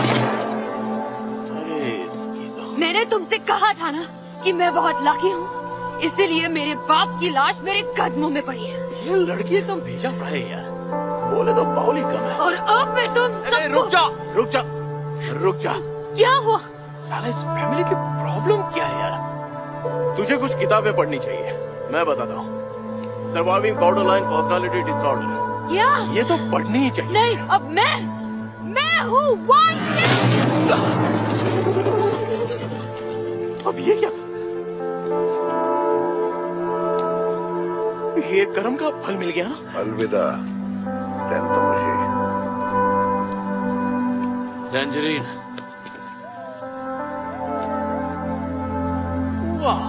अरे इसकी तो... मैंने तुमसे कहा था ना कि मैं बहुत लाकी हूँ, इसीलिए मेरे बाप की लाश मेरे कदमों में पड़ी है। ये लड़की एकदम भेजा फ्राई है यार, बोले तो बाउल ही कम है। और अब मैं तुम सबको... रुक जा, रुक जा, रुक जा। क्या हुआ? साला इस फैमिली की प्रॉब्लम क्या है यार? तुझे कुछ किताबें पढ़नी चाहिए, मैं बताता हूँ। Surviving borderline personality disorder. क्या? ये तो पढ़नी ही चाहिए। नहीं, अब मैं मैं हूँ वाइल्ड। अब ये क्या? ये कर्म का फल मिल गया ना? अलविदा तो मुझे टैंजरीन। वाह,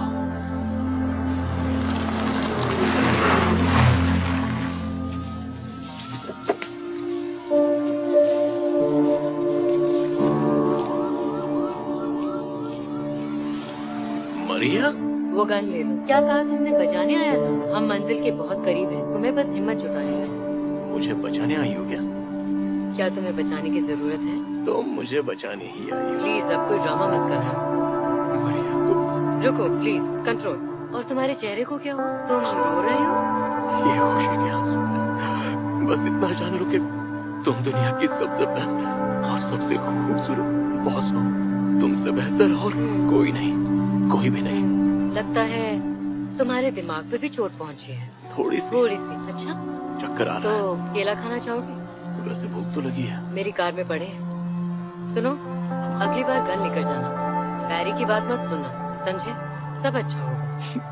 मरिया, वो गन ले लो। क्या कहा तुमने? बचाने आया था? हम मंजिल के बहुत करीब हैं, तुम्हें बस हिम्मत जुटानी है। मुझे बचाने आई हो क्या? क्या तुम्हें बचाने की जरूरत है? तो मुझे बचाने ही आई हो। प्लीज अब कोई ड्रामा मत करना। मरिया, तुम... रुको प्लीज, कंट्रोल। और तुम्हारे चेहरे को क्या हुआ? तुम रो रहे हो? ये खुशी के आंसू हैं। बस इतना जान लो कि तुम दुनिया की सबसे बेस्ट और सबसे खूबसूरत बॉस हो। तुमसे बेहतर और कोई नहीं, कोई भी नहीं। लगता है तुम्हारे दिमाग पे भी चोट पहुंची है। थोड़ी सी थोड़ी सी। अच्छा, चक्कर आ रहा तो केला खाना चाहोगे? है। वैसे भूख तो लगी है। मेरी कार में पड़े हैं। सुनो, अगली बार गन लेकर जाना, बैरी की बात मत सुनना, समझे? सब अच्छा होगा।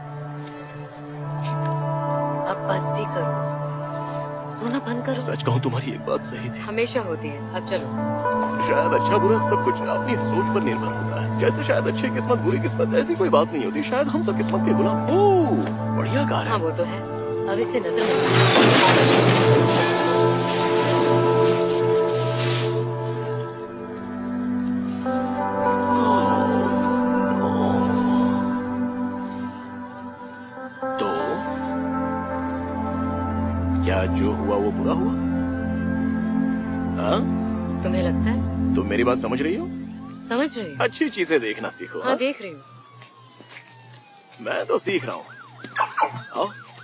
अब बस भी करो, रोना बंद करो। सच कहूँ तुम्हारी एक बात सही थी। हमेशा होती है। अब चलो। शायद अच्छा बुरा सब कुछ अपनी सोच पर निर्भर होता है। जैसे शायद अच्छी किस्मत बुरी किस्मत ऐसी कोई बात नहीं होती। शायद हम सब किस्मत के गुलाम। ओह, बढ़िया कार है। हाँ वो तो है। अब इससे नजर मत। क्या जो हुआ वो बुरा हुआ? हाँ? तुम्हें लगता है? तुम मेरी बात समझ रही हो? समझ रही हो? अच्छी चीजें देखना सीखो। हाँ, देख रही हूँ। मैं तो सीख रहा हूँ। आओ।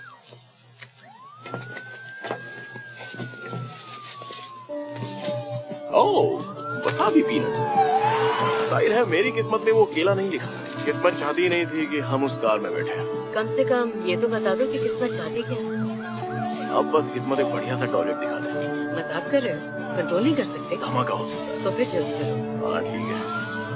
Oh, wasabi peanuts. जाहिर है मेरी किस्मत में वो केला नहीं लिखा। किस्मत चाहती नहीं थी कि हम उस कार में बैठे। कम से कम ये तो बता दो कि किस्मत चाहती क्या। अब बस किस्मत एक बढ़िया सा टॉयलेट दिखा दे। मजाक कर रहे हो? कंट्रोल नहीं कर सकते? धमाका हो सकता है। तो फिर जल्दी चलो। हाँ ठीक है।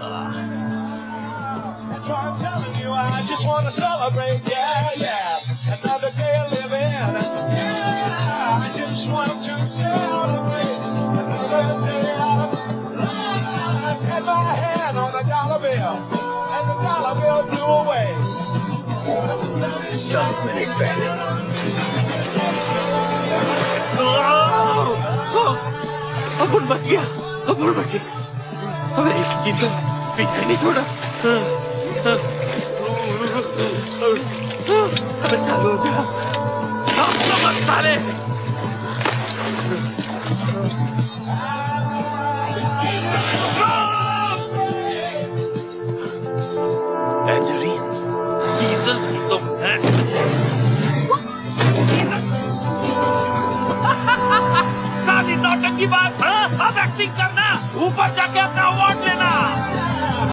So I'm telling you, I just want to celebrate, yeah, yeah, another day of living, yeah, I just want to celebrate another day of life. Had my hand on a dollar bill, and the dollar bill blew away. दस minute पहले अपन बच गया, अपन बच गया। अबे इसकी तो पीछे नहीं छोड़ा। अबे चालू हो जा। साले टैंजरीन्स। डीजल तुम है। साली नौटंकी बात। हाँ, अब एक्टिंग करना। ऊपर जाके अपना